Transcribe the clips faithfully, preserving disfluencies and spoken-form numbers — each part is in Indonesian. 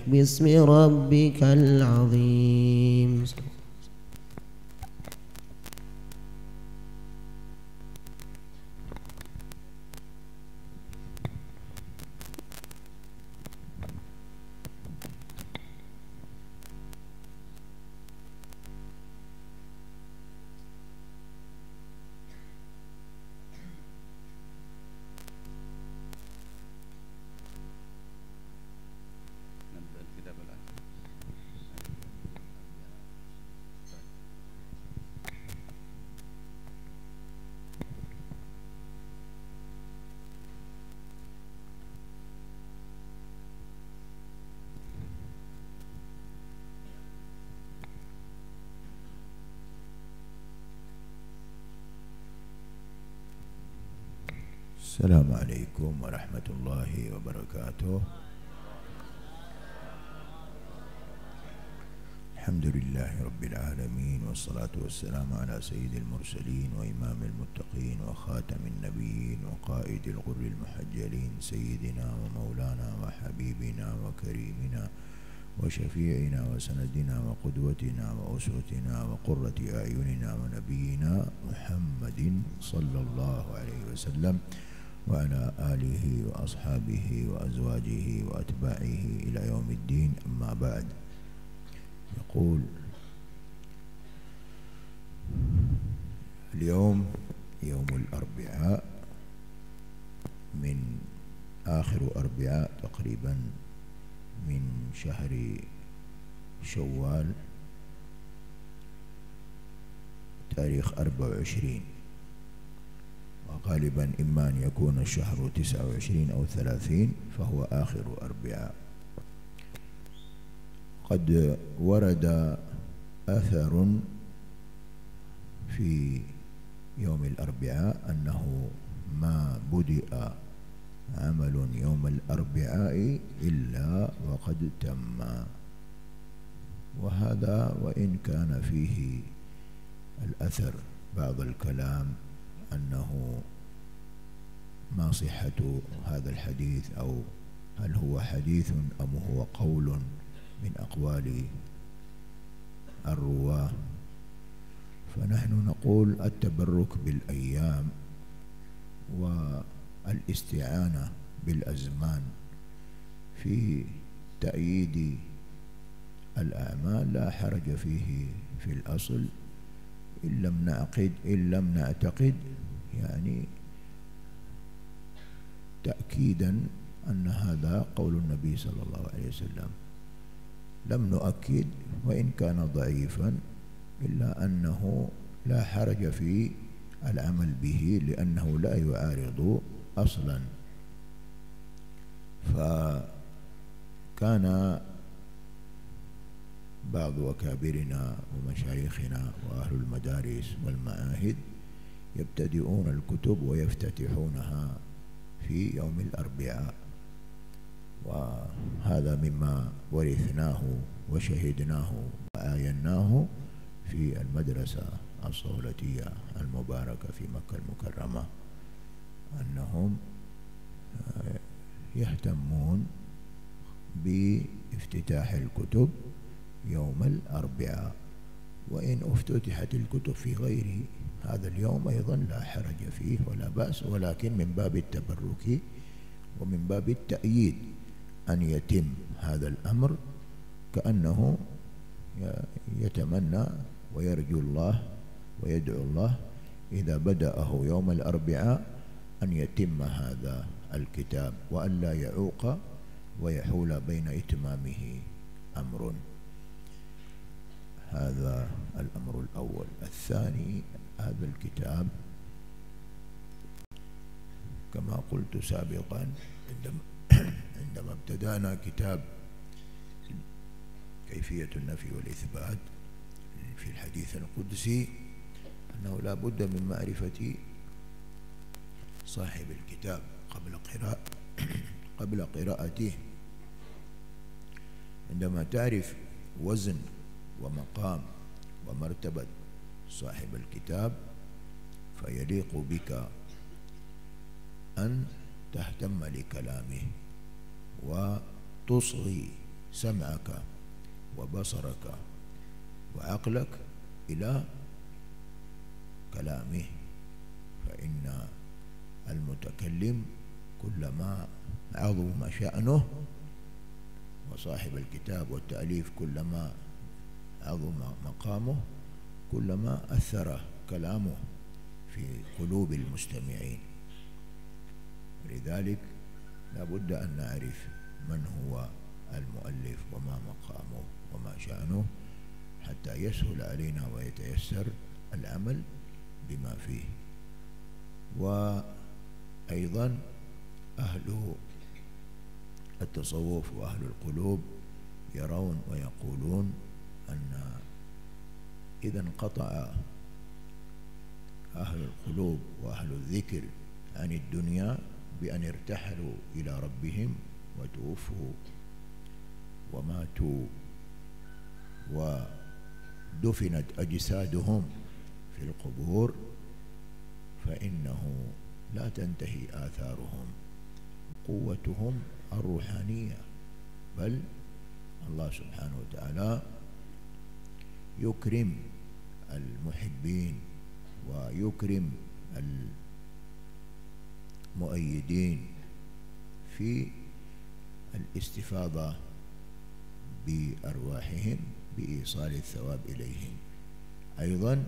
باسم ربك العظيم. السلام عليكم ورحمة الله وبركاته. الحمد لله رب العالمين، والصلاة والسلام على سيد المرسلين وإمام المتقين وخاتم النبيين وقائد الغر المحجلين، سيدنا ومولانا وحبيبنا وكريمنا وشفيعنا وسندنا وقدوتنا وأسوتنا وقرة أعيننا ونبينا محمد صلى الله عليه وسلم وعلى آله وأصحابه وأزواجه وأتباعه إلى يوم الدين. أما بعد، يقول اليوم يوم الأربعاء من آخر أربعاء تقريبا من شهر شوال تاريخ أربعة وعشرين، وغالبا إما أن يكون الشهر تسعة وعشرين أو ثلاثين، فهو آخر أربعاء. قد ورد أثر في يوم الأربعاء أنه ما بدأ عمل يوم الأربعاء إلا وقد تم، وهذا وإن كان فيه الأثر بعض الكلام أنه ما صحة هذا الحديث، أو هل هو حديث أم هو قول من أقوال الرواة. فنحن نقول التبرك بالأيام والاستعانة بالأزمان في تأييد الأعمال لا حرج فيه في الأصل، إن لم نعقد إن لم نعتقد يعني تأكيدا أن هذا قول النبي صلى الله عليه وسلم. لم نؤكد وإن كان ضعيفا، إلا أنه لا حرج في العمل به لأنه لا يعارض أصلا. فكان بعض أكابرنا ومشايخنا وأهل المدارس والمعاهد يبتدئون الكتب ويفتتحونها في يوم الأربعاء، وهذا مما ورثناه وشهدناه وآيناه في المدرسة الصولتية المباركة في مكة المكرمة، أنهم يهتمون بافتتاح الكتب يوم الأربعاء، وإن افتتحت الكتب في غير هذا اليوم أيضا لا حرج فيه ولا بأس، ولكن من باب التبرك ومن باب التأييد أن يتم هذا الأمر، كأنه يتمنى ويرجو الله ويدعو الله إذا بدأه يوم الأربعاء أن يتم هذا الكتاب وأن لا يعوق ويحول بين إتمامه أمر. هذا الأمر الأول. الثاني، هذا الكتاب كما قلت سابقا عندما عندما ابتدأنا كتاب كيفية النفي والإثبات في الحديث القدسي، أنه لا بد من معرفة صاحب الكتاب قبل قراءة قبل قراءته. عندما تعرف وزن ومقام ومرتبة صاحب الكتاب فيليق بك أن تهتم لكلامه وتصغي سمعك وبصرك وعقلك إلى كلامه، فإن المتكلم كلما عظم شأنه، وصاحب الكتاب والتأليف كلما عظم مقامه، كلما أثر كلامه في قلوب المستمعين. لذلك لا بد أن نعرف من هو المؤلف وما مقامه وما شأنه حتى يسهل علينا ويتيسر العمل بما فيه. وأيضا أهل التصوف وأهل القلوب يرون ويقولون أن إذا انقطع أهل القلوب وأهل الذكر عن الدنيا بأن ارتحلوا إلى ربهم وتوفوا وماتوا ودفنت أجسادهم في القبور، فإنه لا تنتهي آثارهم قوتهم الروحانية، بل الله سبحانه وتعالى يكرم المحبين ويكرم المؤيدين في الاستفاضة بأرواحهم بإيصال الثواب إليهم. أيضا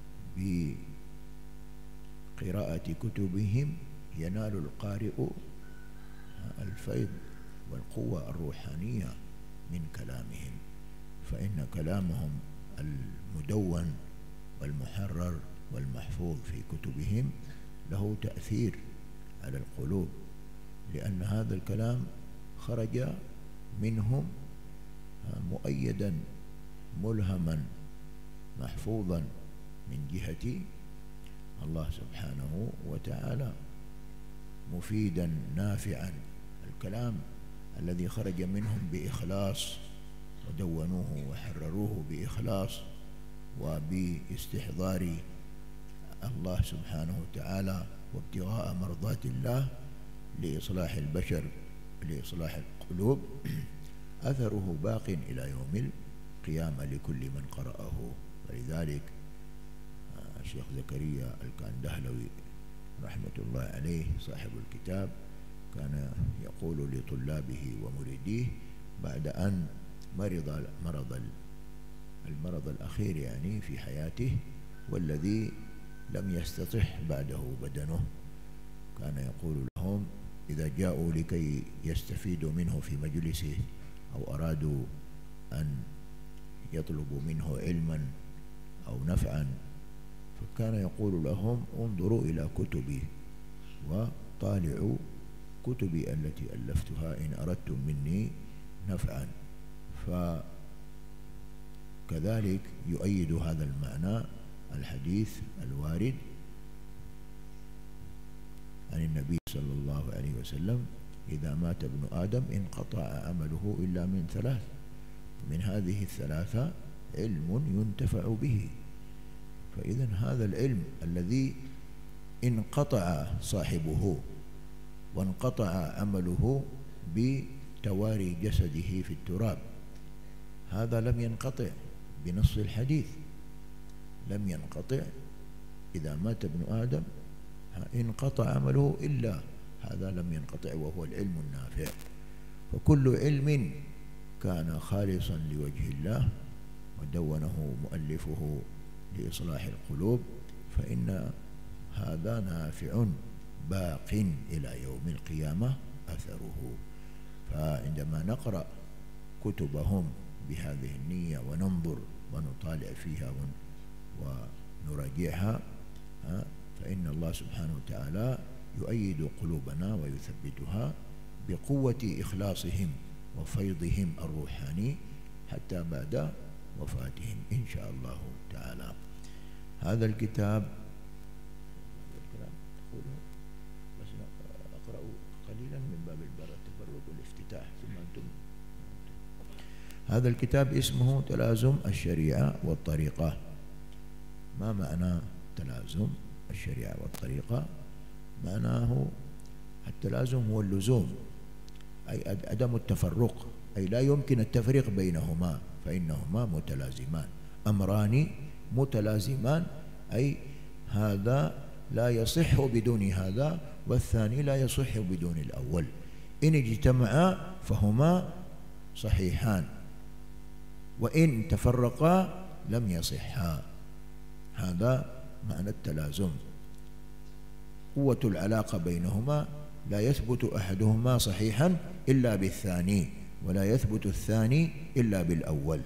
بقراءة كتبهم ينال القارئ الفيض والقوة الروحانية من كلامهم، فإن كلامهم المدون والمحرر والمحفوظ في كتبهم له تأثير على القلوب، لأن هذا الكلام خرج منهم مؤيدا ملهما محفوظا من جهة الله سبحانه وتعالى، مفيدا نافعا. الكلام الذي خرج منهم بإخلاص ودونوه وحرروه بإخلاص وباستحضار الله سبحانه وتعالى وابتغاء مرضات الله لإصلاح البشر لإصلاح القلوب، أثره باق إلى يوم القيامة لكل من قرأه. ولذلك الشيخ زكريا الكندهلوي رحمة الله عليه صاحب الكتاب كان يقول لطلابه ومريديه بعد أن مرض مرض المرض الأخير يعني في حياته والذي لم يستطح بعده بدنه، كان يقول لهم إذا جاءوا لكي يستفيدوا منه في مجلسه أو أرادوا أن يطلبوا منه علما أو نفعا، فكان يقول لهم انظروا إلى كتبي وطالعوا كتبي التي ألفتها إن أردتم مني نفعا. فكذلك يؤيد هذا المعنى الحديث الوارد عن النبي صلى الله عليه وسلم إذا مات ابن آدم انقطع عمله إلا من ثلاث، من هذه الثلاثة علم ينتفع به. فإذا هذا العلم الذي انقطع صاحبه وانقطع عمله بتواري جسده في التراب، هذا لم ينقطع بنص الحديث، لم ينقطع إذا مات ابن آدم انقطع عمله إلا هذا لم ينقطع وهو العلم النافع. فكل علم كان خالصا لوجه الله ودونه مؤلفه لإصلاح القلوب فإن هذا نافع باق إلى يوم القيامة أثره. فعندما نقرأ كتبهم بهذه النية وننظر ونطالع فيها ونراجعها فإن الله سبحانه وتعالى يؤيد قلوبنا ويثبتها بقوة إخلاصهم وفيضهم الروحاني حتى بعد وفاتهم إن شاء الله تعالى. هذا الكتاب بس أقرأ قليلا من باب التفرق والافتتاح ثم أنتم. هذا الكتاب اسمه تلازم الشريعة والطريقة. ما معنى تلازم الشريعة والطريقة؟ معناه التلازم هو اللزوم، أي عدم التفرق أي لا يمكن التفريق بينهما فإنهما متلازمان. أمران متلازمان، أي هذا لا يصح بدون هذا والثاني لا يصح بدون الأول. إن اجتمعا فهما صحيحان، وإن تفرقا لم يصحا. هذا معنى التلازم. قوة العلاقة بينهما لا يثبت أحدهما صحيحا إلا بالثاني، ولا يثبت الثاني إلا بالأول.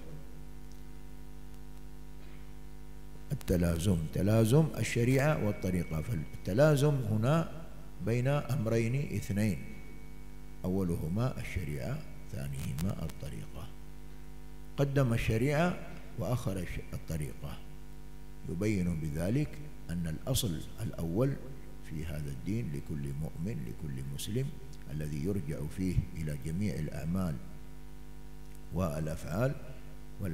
التلازم تلازم الشريعة والطريقة. فالتلازم هنا بين أمرين اثنين، أولهما الشريعة، ثانيهما الطريقة. قدم الشريعة وأخر الطريقة، يبين بذلك أن الأصل الأول في هذا الدين لكل مؤمن لكل مسلم الذي يرجع فيه إلى جميع الأعمال والأفعال وال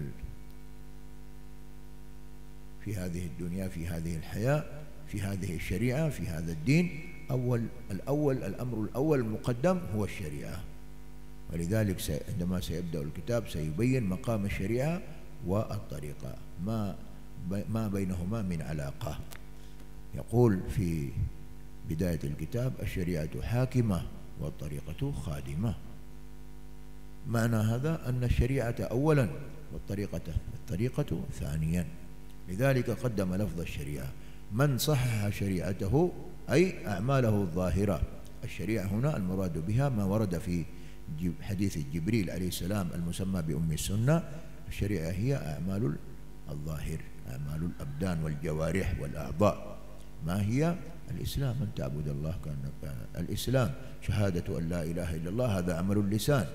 في هذه الدنيا، في هذه الحياة، في هذه الشريعة، في هذا الدين. أول الأول الأمر الأول المقدم هو الشريعة. ولذلك عندما سيبدأ الكتاب سيبين مقام الشريعة والطريقة، ما ما بينهما من علاقة. يقول في بداية الكتاب: الشريعة حاكمة والطريقة خادمة. معنى هذا أن الشريعة أولا والطريقة الطريقة ثانيا. لذلك قدم لفظ الشريعة. من صحح شريعته أي أعماله الظاهرة. الشريعة هنا المراد بها ما ورد في حديث جبريل عليه السلام المسمى بأم السنة. الشريعة هي أعمال الظاهر، أعمال الأبدان والجوارح والأعضاء. ما هي؟ الإسلام، أن تعبد الله كأنك الإسلام، شهادة أن لا إله إلا الله، هذا عمل اللسان،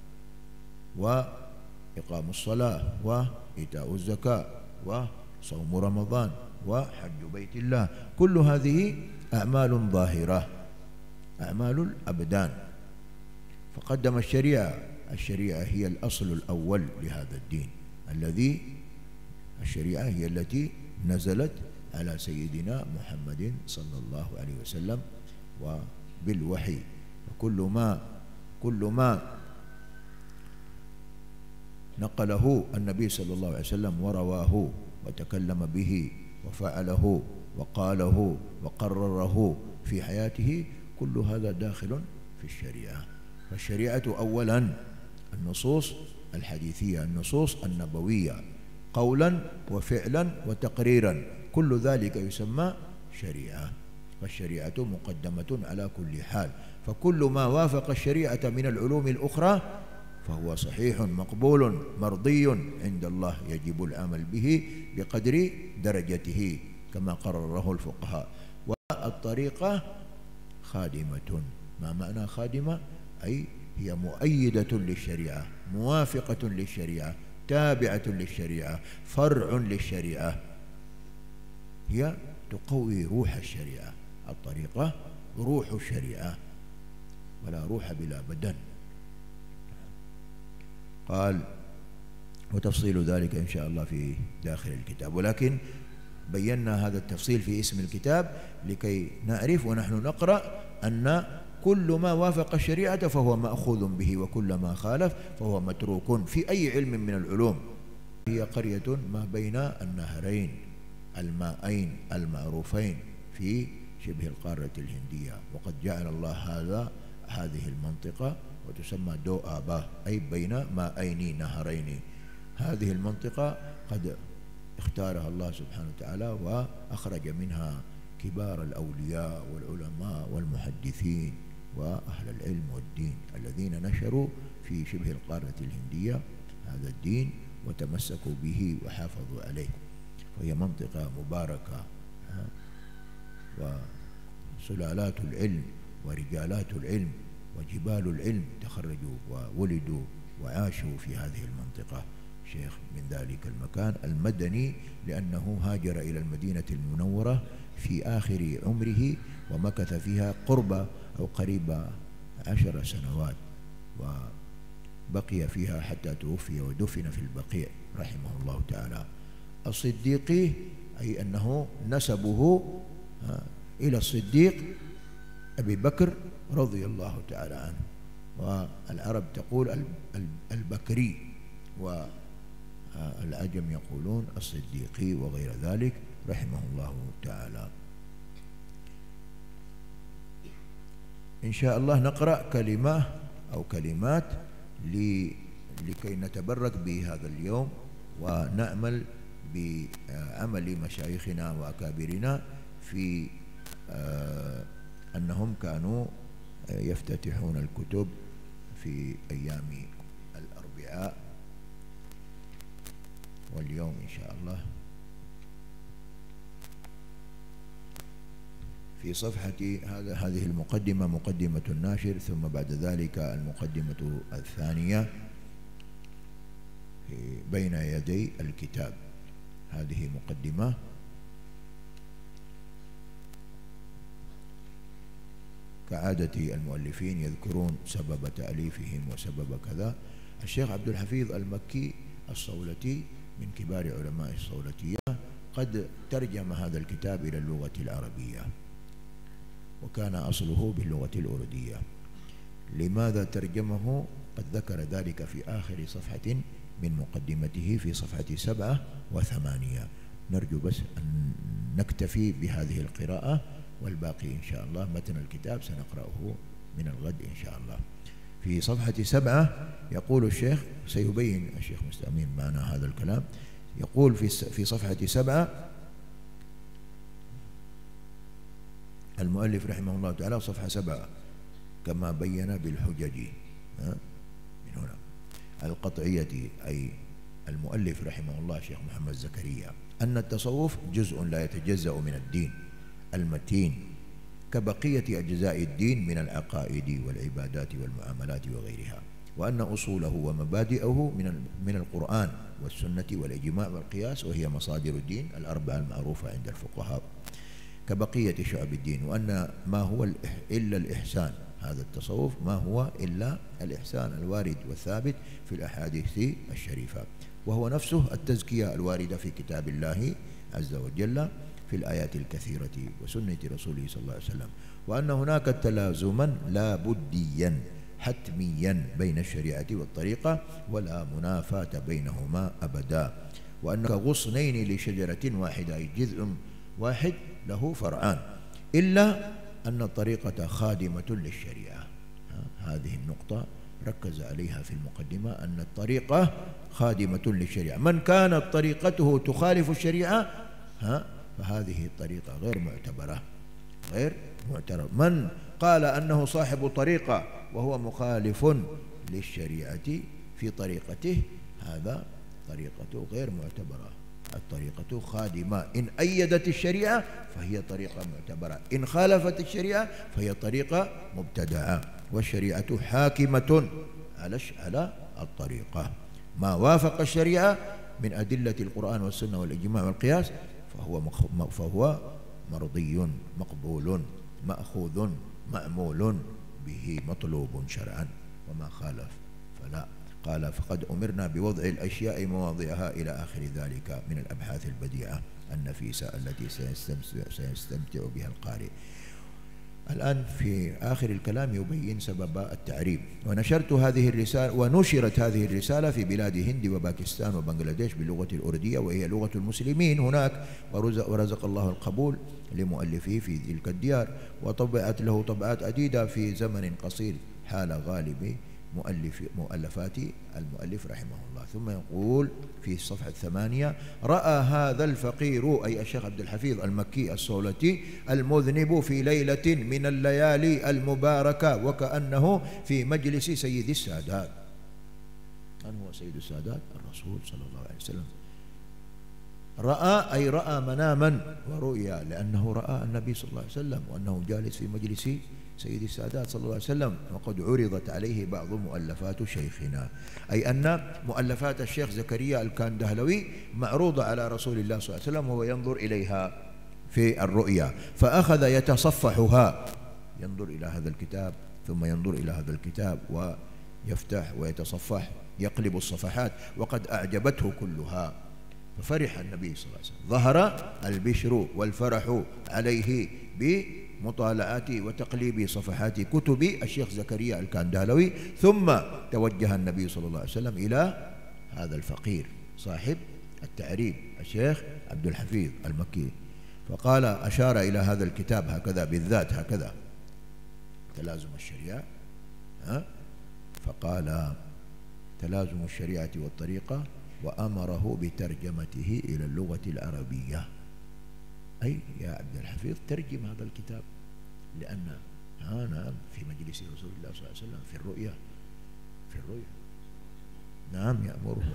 وإقام الصلاة، وإيتاء الزكاة، وصوم رمضان، وحج بيت الله. كل هذه أعمال ظاهرة، أعمال الأبدان. فقدم الشريعة. الشريعة هي الأصل الأول لهذا الدين، الذي الشريعة هي التي نزلت على سيدنا محمد صلى الله عليه وسلم وبالوحي. وكل ما كل ما نقله النبي صلى الله عليه وسلم ورواه وتكلم به وفعله وقاله وقرره في حياته، كل هذا داخل في الشريعة. فالشريعة أولا النصوص الحديثية، النصوص النبوية، قولا وفعلا وتقريرا، كل ذلك يسمى شريعة. فالشريعة مقدمة على كل حال. فكل ما وافق الشريعة من العلوم الأخرى فهو صحيح مقبول مرضي عند الله، يجب العمل به بقدر درجته كما قرره الفقهاء. والطريقة خادمة. ما معنى خادمة؟ أي هي مؤيدة للشريعة، موافقة للشريعة، تابعة للشريعة، فرع للشريعة، هي تقوي روح الشريعة. الطريقة روح الشريعة، ولا روح بلا بدن. قال: وتفصيل ذلك إن شاء الله في داخل الكتاب، ولكن بينا هذا التفصيل في اسم الكتاب لكي نعرف ونحن نقرأ أن كل ما وافق الشريعة فهو مأخوذ به، وكل ما خالف فهو متروك في أي علم من العلوم. هي قرية ما بين النهرين المائين المعروفين في شبه القارة الهندية، وقد جعل الله هذا هذه المنطقة وتسمى دو آبا، أي بين مائين نهرين. هذه المنطقة قد اختارها الله سبحانه وتعالى وأخرج منها كبار الأولياء والعلماء والمحدثين وأهل العلم والدين الذين نشروا في شبه القارة الهندية هذا الدين وتمسكوا به وحافظوا عليه. وهي منطقة مباركة، وسلالات العلم ورجالات العلم وجبال العلم تخرجوا وولدوا وعاشوا في هذه المنطقة. شيخ من ذلك المكان المدني، لأنه هاجر إلى المدينة المنورة في آخر عمره ومكث فيها قرب أو قريب عشر سنوات، وبقي فيها حتى توفي ودفن في البقيع رحمه الله تعالى. الصديقي أي أنه نسبه إلى الصديق أبي بكر رضي الله تعالى عنه، والعرب تقول البكري، والعجم يقولون الصديقي وغير ذلك رحمه الله تعالى. إن شاء الله نقرأ كلمة أو كلمات لكي نتبرك بهذا اليوم ونأمل بعمل مشايخنا وأكابرنا في أنهم كانوا يفتتحون الكتب في أيام الأربعاء، واليوم إن شاء الله في صفحة هذا هذه المقدمة مقدمة الناشر، ثم بعد ذلك المقدمة الثانية بين يدي الكتاب. هذه مقدمة كعادة المؤلفين يذكرون سبب تأليفهم وسبب كذا. الشيخ عبد الحفيظ المكي الصولتي من كبار علماء الصولتية قد ترجم هذا الكتاب إلى اللغة العربية، وكان أصله باللغة الأردية. لماذا ترجمه؟ قد ذكر ذلك في آخر صفحة من مقدمته في صفحة سبعة وثمانية. نرجو بس أن نكتفي بهذه القراءة، والباقي إن شاء الله متن الكتاب سنقرأه من الغد إن شاء الله. في صفحة سبعة يقول الشيخ، سيبين الشيخ مستأمين معنا هذا الكلام، يقول في في صفحة سبعة المؤلف رحمه الله تعالى، صفحة سبعة، كما بين بالحجج من هنا القطعية، أي المؤلف رحمه الله الشيخ محمد زكريا، أن التصوف جزء لا يتجزأ من الدين المتين كبقية أجزاء الدين من العقائد والعبادات والمعاملات وغيرها، وأن أصوله ومبادئه من من القرآن والسنة والإجماع والقياس، وهي مصادر الدين الأربعة المعروفة عند الفقهاء كبقية شعب الدين، وأن ما هو إلا الإحسان، هذا التصوف ما هو إلا الإحسان الوارد والثابت في الأحاديث الشريفة، وهو نفسه التزكية الواردة في كتاب الله عز وجل في الآيات الكثيرة وسنة رسوله صلى الله عليه وسلم، وأن هناك تلازما لا بديا حتميا بين الشريعة والطريقة ولا منافاة بينهما أبدا، وأن كغصنين لشجرة واحدة، أي جذع واحد له فرعان، إلا أن الطريقة خادمة للشريعة. هذه النقطة ركز عليها في المقدمة، أن الطريقة خادمة للشريعة. من كانت طريقته تخالف الشريعة ها فهذه الطريقة غير معتبرة، غير معتبرة. من قال أنه صاحب طريقة وهو مخالف للشريعة في طريقته، هذا طريقته غير معتبرة. الطريقة خادمة، إن أيدت الشريعة فهي طريقة معتبرة، إن خالفت الشريعة فهي طريقة مبتدعة، والشريعة حاكمة على على الطريقة. ما وافق الشريعة من أدلة القرآن والسنة والإجماع والقياس فهو فهو مرضي مقبول مأخوذ مأمول به مطلوب شرعا، وما خالف فلا. قال فقد أمرنا بوضع الأشياء مواضعها إلى آخر ذلك من الأبحاث البديعة النفيسة التي سيستمتع بها القارئ. الآن في آخر الكلام يبين سبب التعريب. ونشرت هذه الرسالة ونشرت هذه الرسالة في بلاد هند وباكستان وبنغلاديش باللغة الأردية، وهي لغة المسلمين هناك، ورزق, ورزق الله القبول لمؤلفه في تلك الديار، وطبعت له طبعات عديدة في زمن قصير حال غالب مؤلف مؤلفات المؤلف رحمه الله. ثم يقول في صفحة ثمانية: رأى هذا الفقير، أي الشيخ عبد الحفيظ المكي الصولتي، المذنب في ليلة من الليالي المباركة وكأنه في مجلس سيد السادات. من هو سيد السادات؟ الرسول صلى الله عليه وسلم. رأى أي رأى مناما ورؤيا، لأنه رأى النبي صلى الله عليه وسلم وأنه جالس في مجلس سيد السادات صلى الله عليه وسلم، وقد عرضت عليه بعض مؤلفات شيخنا، أي أن مؤلفات الشيخ زكريا الكاندهلوي معروضة على رسول الله صلى الله عليه وسلم وهو ينظر إليها في الرؤيا، فأخذ يتصفحها، ينظر إلى هذا الكتاب ثم ينظر إلى هذا الكتاب ويفتح ويتصفح، يقلب الصفحات، وقد أعجبته كلها، ففرح النبي صلى الله عليه وسلم، ظهر البشر والفرح عليه ب مطالعات وتقليب صفحات كتب الشيخ زكريا الكندهلوي. ثم توجه النبي صلى الله عليه وسلم إلى هذا الفقير صاحب التعريب الشيخ عبد الحفيظ المكي، فقال أشار إلى هذا الكتاب هكذا بالذات هكذا تلازم الشريعة، ها؟ فقال تلازم الشريعة والطريقة، وأمره بترجمته إلى اللغة العربية. أي يا عبد الحفيظ ترجم هذا الكتاب، لأن ها نعم في مجلس رسول الله صلى الله عليه وسلم في الرؤيا في الرؤيا نعم يأمره،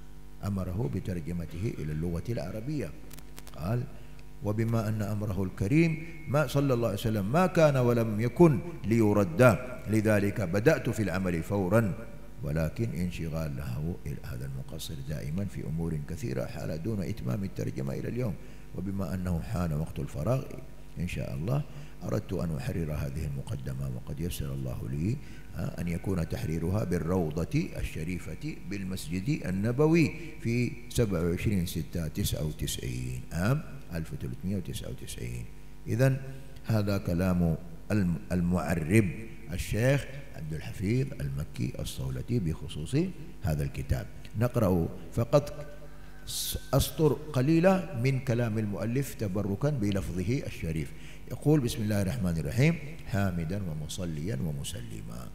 أمره بترجمته إلى اللغة العربية. قال وبما أن أمره الكريم ما صلى الله عليه وسلم ما كان ولم يكن ليرد، لذلك بدأت في العمل فورا، ولكن انشغال له هذا المقصر دائما في أمور كثيرة حال دون إتمام الترجمة إلى اليوم. وبما أنه حان وقت الفراغ إن شاء الله أردت أن أحرر هذه المقدمة، وقد يسر الله لي أن يكون تحريرها بالروضة الشريفة بالمسجد النبوي في سبعة وعشرين ستة تسعة وتسعين عام ألف وثلاثمئة وتسعة وتسعين. إذن هذا كلام المعرب الشيخ عبد الحفيظ المكي الصولتي بخصوص هذا الكتاب. نقرأ فقط أسطر قليلة من كلام المؤلف تبركا بلفظه الشريف. يقول بسم الله الرحمن الرحيم حامدا ومصليا ومسلما،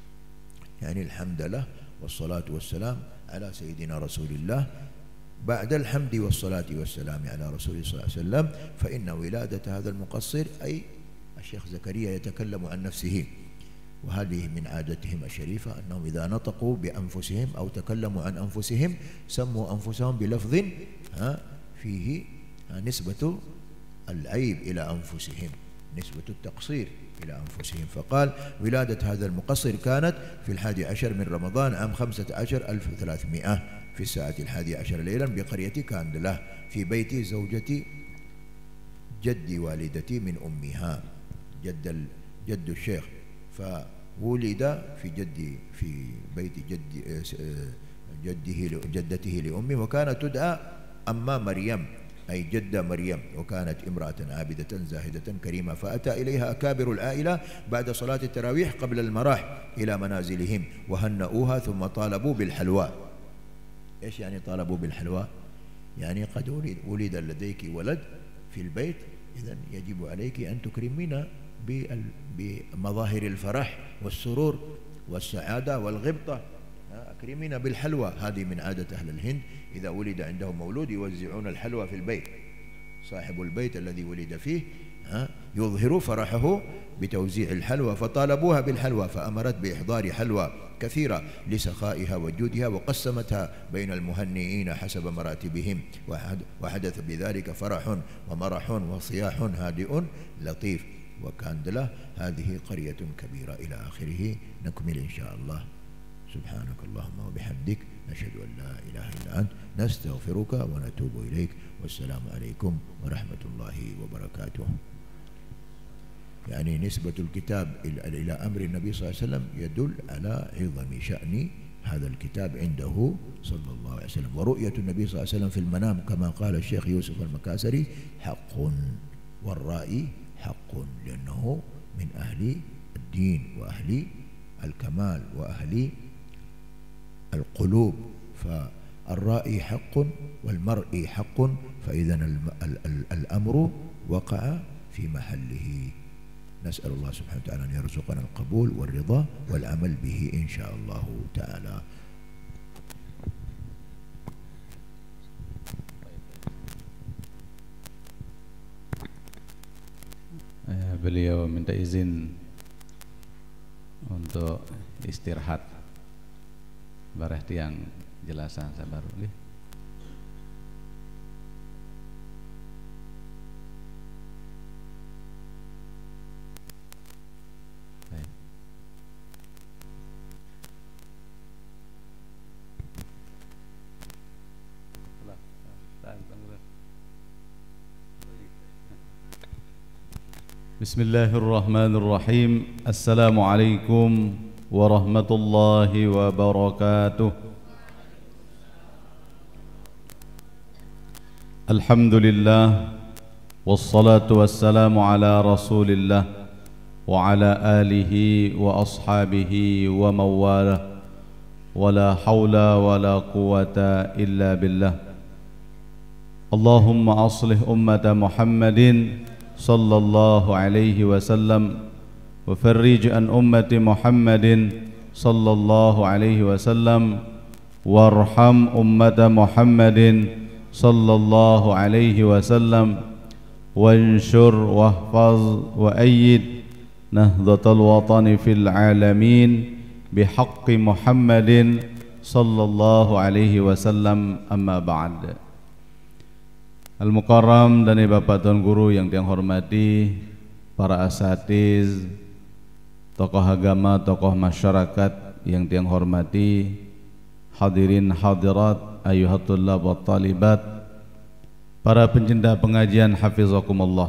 يعني الحمد لله والصلاة والسلام على سيدنا رسول الله. بعد الحمد والصلاة والسلام على رسول الله صلى الله عليه وسلم فإن ولادة هذا المقصر أي الشيخ زكريا يتكلم عن نفسه، وهذه من عادتهم الشريفة أنهم إذا نطقوا بأنفسهم أو تكلموا عن أنفسهم سموا أنفسهم بلفظ ها فيه نسبة العيب إلى أنفسهم، نسبة التقصير إلى أنفسهم. فقال ولادة هذا المقصر كانت في الحادي عشر من رمضان عام خمسة عشر ألف وثلاثمئة في الساعة الحادي عشر ليلا بقرية كاندلة في بيت زوجة جد والدتي من أمها، جد جد الشيخ، فولد في جد في بيت جد جده جدته لأمه، وكانت تدعى أما مريم أي جدة مريم، وكانت امرأة عابدة زاهدة كريمة. فأتى إليها أكابر العائلة بعد صلاة التراويح قبل المراح إلى منازلهم وهنؤوها ثم طالبوا بالحلوى. إيش يعني طالبوا بالحلوى؟ يعني قد ولد, ولد لديك ولد في البيت، إذن يجب عليك أن تكرمينا بمظاهر الفرح والسرور والسعادة والغبطة، أكرمينا بالحلوى. هذه من عادة أهل الهند، إذا ولد عندهم مولود يوزعون الحلوى في البيت، صاحب البيت الذي ولد فيه يظهر فرحه بتوزيع الحلوى، فطالبوها بالحلوى فأمرت بإحضار حلوى كثيرة لسخائها وجودها، وقسمتها بين المهنئين حسب مراتبهم، وحدث بذلك فرح ومرح وصياح هادئ لطيف. وكاندلة هذه قرية كبيرة إلى آخره. نكمل إن شاء الله. سبحانك اللهم وبحمدك نشهد أن لا إله إلا أنت نستغفرك ونتوب إليك، والسلام عليكم ورحمة الله وبركاته. يعني نسبة الكتاب إلى أمر النبي صلى الله عليه وسلم يدل على عظم شأن هذا الكتاب عنده صلى الله عليه وسلم. ورؤية النبي صلى الله عليه وسلم في المنام كما قال الشيخ يوسف المكاسري حق، والرائي حق، لأنه من أهل الدين وأهل الكمال وأهل القلوب. فالرائي حق والمرئي حق، فإذا الأمر وقع في محله. نسأل الله سبحانه وتعالى أن يرزقنا القبول والرضا والعمل به إن شاء الله تعالى. Beliau minta izin untuk istirahat. Bareh tiang jelasan sabar nggih. Baik. Bismillahirrahmanirrahim. Assalamualaikum warahmatullahi wabarakatuh. Alhamdulillah والصلاة والسلام على رسول الله وعلى آله وأصحابه ومن والاه ولا حول ولا قوة إلا بالله اللهم أصلح أمة محمد صلى الله عليه وسلم وفرج عن أمة محمد صلى الله عليه وسلم وارحم أمة محمد صلى الله عليه وسلم وانشر واحفظ وأيد نهضة الوطن في العالمين بحق محمد صلى الله عليه وسلم أما بعد. Al-Mukarram dan Bapak Tuan Guru yang Tiang hormati, para asatiz, tokoh agama, tokoh masyarakat yang Tiang hormati, hadirin hadirat, ayyuhatullah wa talibat, para pencinta pengajian hafizakumullah.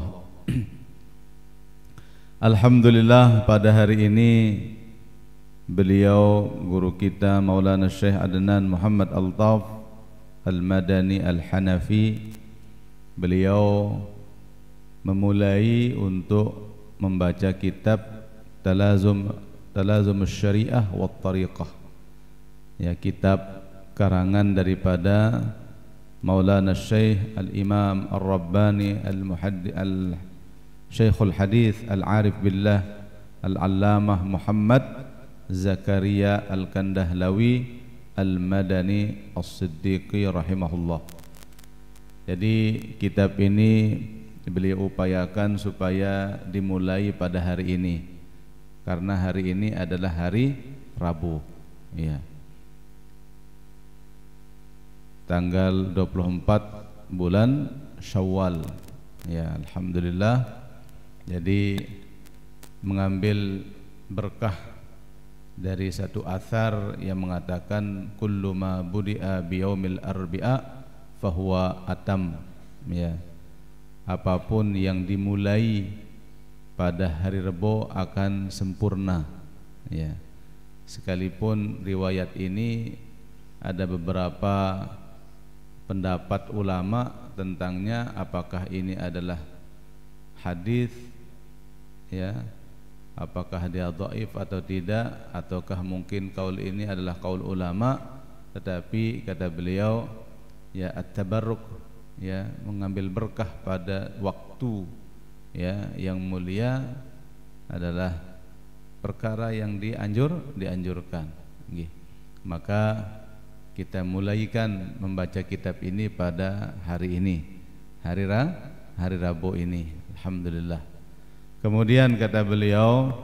Alhamdulillah pada hari ini beliau guru kita Maulana Syekh Adnan Muhammad Altaf Al-Madani Al-Hanafi, beliau memulai untuk membaca kitab Talazum Talazum Syariah wa Tariqah, ya, kitab karangan daripada Maulana Syekh Al-Imam Ar-Rabbani Al-Muhaddith Al-Syekhul Hadith Al-Arif Billah Al-Allamah Muhammad Zakaria Al-Kandahlawi Al-Madani As-Siddiqi rahimahullah. Jadi kitab ini beliau upayakan supaya dimulai pada hari ini, karena hari ini adalah hari Rabu, ya, tanggal dua puluh empat bulan Syawal, ya, alhamdulillah. Jadi mengambil berkah dari satu athar yang mengatakan kullu ma budi'a biyaumil arbi'a fahuwa atam, ya, apapun yang dimulai pada hari Rebo akan sempurna, ya, sekalipun riwayat ini ada beberapa pendapat ulama tentangnya, apakah ini adalah hadis, ya, apakah dia dhaif atau tidak, ataukah mungkin kaul ini adalah kaul ulama. Tetapi kata beliau, ya, at-tabarruk, ya, mengambil berkah pada waktu, ya, yang mulia adalah perkara yang dianjur dianjurkan. Maka kita mulaikan membaca kitab ini pada hari ini, hari Ra, hari Rabu ini, alhamdulillah. Kemudian kata beliau,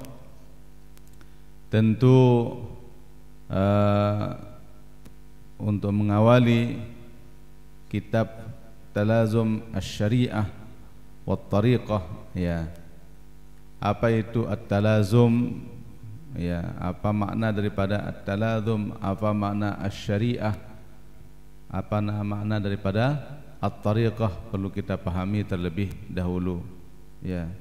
tentu uh, untuk mengawali kitab Talazum Asy-Syariah wa Tariqah, ya, apa itu at-talazum, ya, apa makna daripada at-talazum, apa makna asy-syariah, apa makna daripada at-tariqah, perlu kita pahami terlebih dahulu, ya.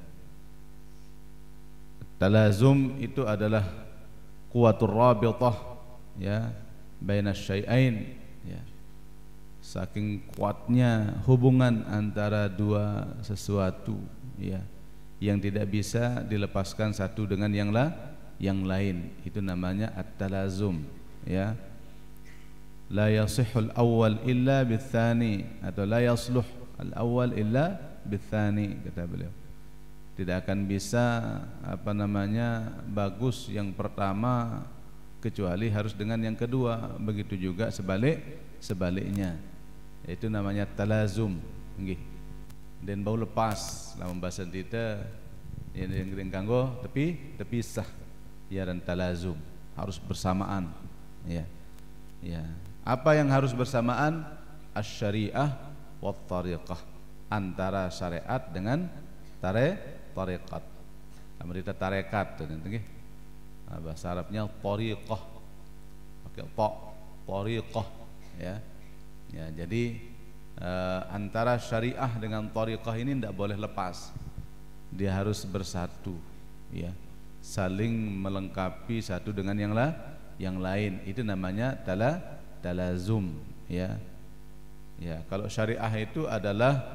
Talazum itu adalah quwwatur rabithah, ya, baina syai'ain, ya, saking kuatnya hubungan antara dua sesuatu, ya, yang tidak bisa dilepaskan satu dengan yang lain yang lain, itu namanya at-talazum, ya. La yasihul awal illa bitsani, atau la yasluh al-awwal illa bitsani, kata beliau. Tidak akan bisa apa namanya bagus yang pertama kecuali harus dengan yang kedua, begitu juga sebalik sebaliknya. Itu namanya talazum, nggih. Dan bau lepas dalam bahasa kita yang yang kanggo tepi tepisah, ya, dan talazum harus bersamaan, ya, ya. Apa yang harus bersamaan? Asy-syariah wa tariqah, antara syariat dengan tare tariqat. Nama kita tarekat, nggih. Nah, bahasa Arabnya tariqah, pakai ta, tariqah, ya. Ya, jadi eh, antara syariah dengan tariqah ini tidak boleh lepas, dia harus bersatu, ya, saling melengkapi satu dengan yang la, yang lain. Itu namanya tala talazum, ya. Ya, kalau syariah itu adalah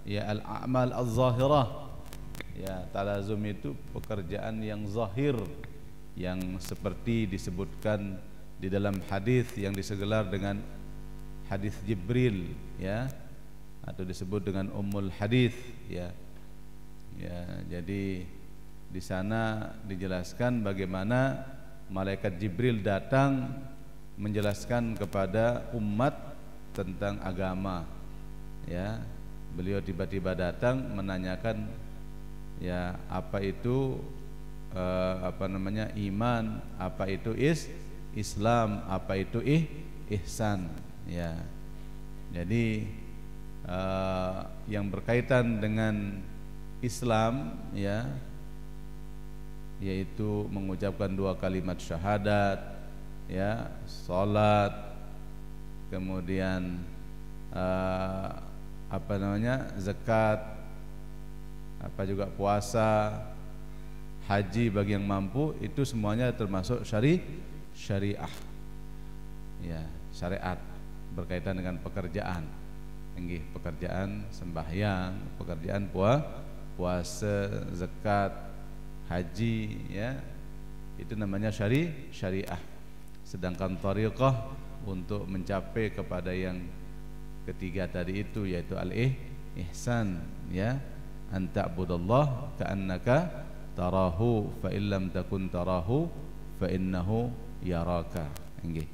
ya al-a'mal az-zahirah. Ya, talazum itu pekerjaan yang zahir yang seperti disebutkan di dalam hadis yang disegelar dengan hadis Jibril, ya, atau disebut dengan ummul hadis, ya. Ya, jadi di sana dijelaskan bagaimana malaikat Jibril datang menjelaskan kepada umat tentang agama, ya. Beliau tiba-tiba datang menanyakan, ya, apa itu eh, apa namanya iman, apa itu is Islam, apa itu ih ihsan, ya. Jadi eh, yang berkaitan dengan Islam, ya, yaitu mengucapkan dua kalimat syahadat, ya, salat, kemudian eh, apa namanya zakat, apa juga puasa, haji bagi yang mampu, itu semuanya termasuk syari syariah, ya, syariat berkaitan dengan pekerjaan, enggih, pekerjaan sembahyang, pekerjaan puasa, puasa, zakat, haji, ya, itu namanya syari syariah. Sedangkan thariqah untuk mencapai kepada yang ketiga tadi itu, yaitu al-ihsan, ya, anta'budallah ka'annaka tarahu fa illam takun tarahu fa innahu yaraka. Nggih.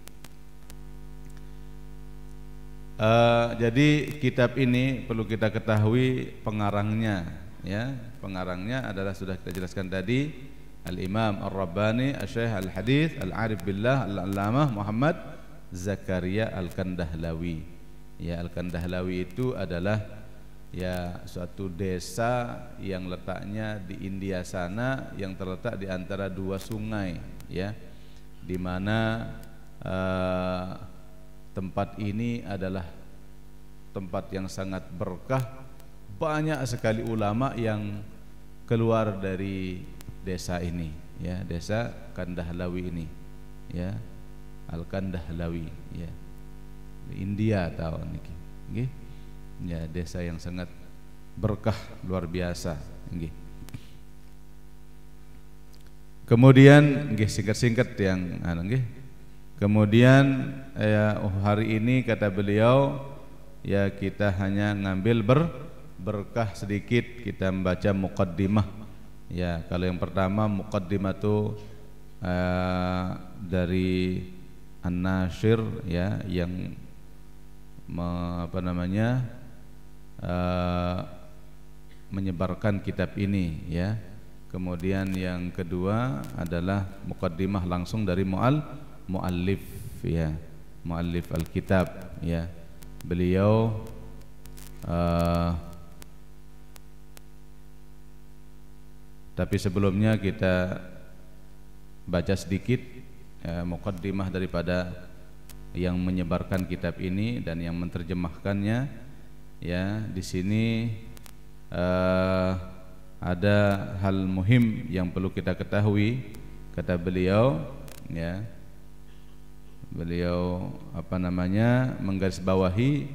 Uh, jadi kitab ini perlu kita ketahui pengarangnya, ya. Pengarangnya adalah sudah kita jelaskan tadi, Al-Imam Ar-Rabbani Asy-Syaikh Al-Hadits Al-Arif Billah Al-Allamah Muhammad Zakaria Al-Kandahlawi. Ya, Al-Kandahlawi itu adalah, ya, suatu desa yang letaknya di India sana, yang terletak di antara dua sungai, ya, di mana uh, tempat ini adalah tempat yang sangat berkah. Banyak sekali ulama yang keluar dari desa ini, ya, desa Kandahlawi ini, ya, Al-Kandahlawi, ya, di India tahu niki, nggih. Ya, desa yang sangat berkah luar biasa, nggih. Kemudian nggih singkat-singkat yang anu nggih. Kemudian ya, oh, hari ini kata beliau, ya, kita hanya ngambil ber berkah sedikit, kita membaca muqaddimah. Ya, kalau yang pertama muqaddimah itu uh, dari An-Nasyir, ya, yang me, apa namanya Uh, menyebarkan kitab ini, ya. Kemudian yang kedua adalah muqaddimah langsung dari mu'al muallif, ya, muallif al-kitab, ya. Beliau uh, tapi sebelumnya kita baca sedikit ya, muqaddimah daripada yang menyebarkan kitab ini dan yang menerjemahkannya. Ya, di sini uh, ada hal muhim yang perlu kita ketahui, kata beliau, ya. Beliau apa namanya menggarisbawahi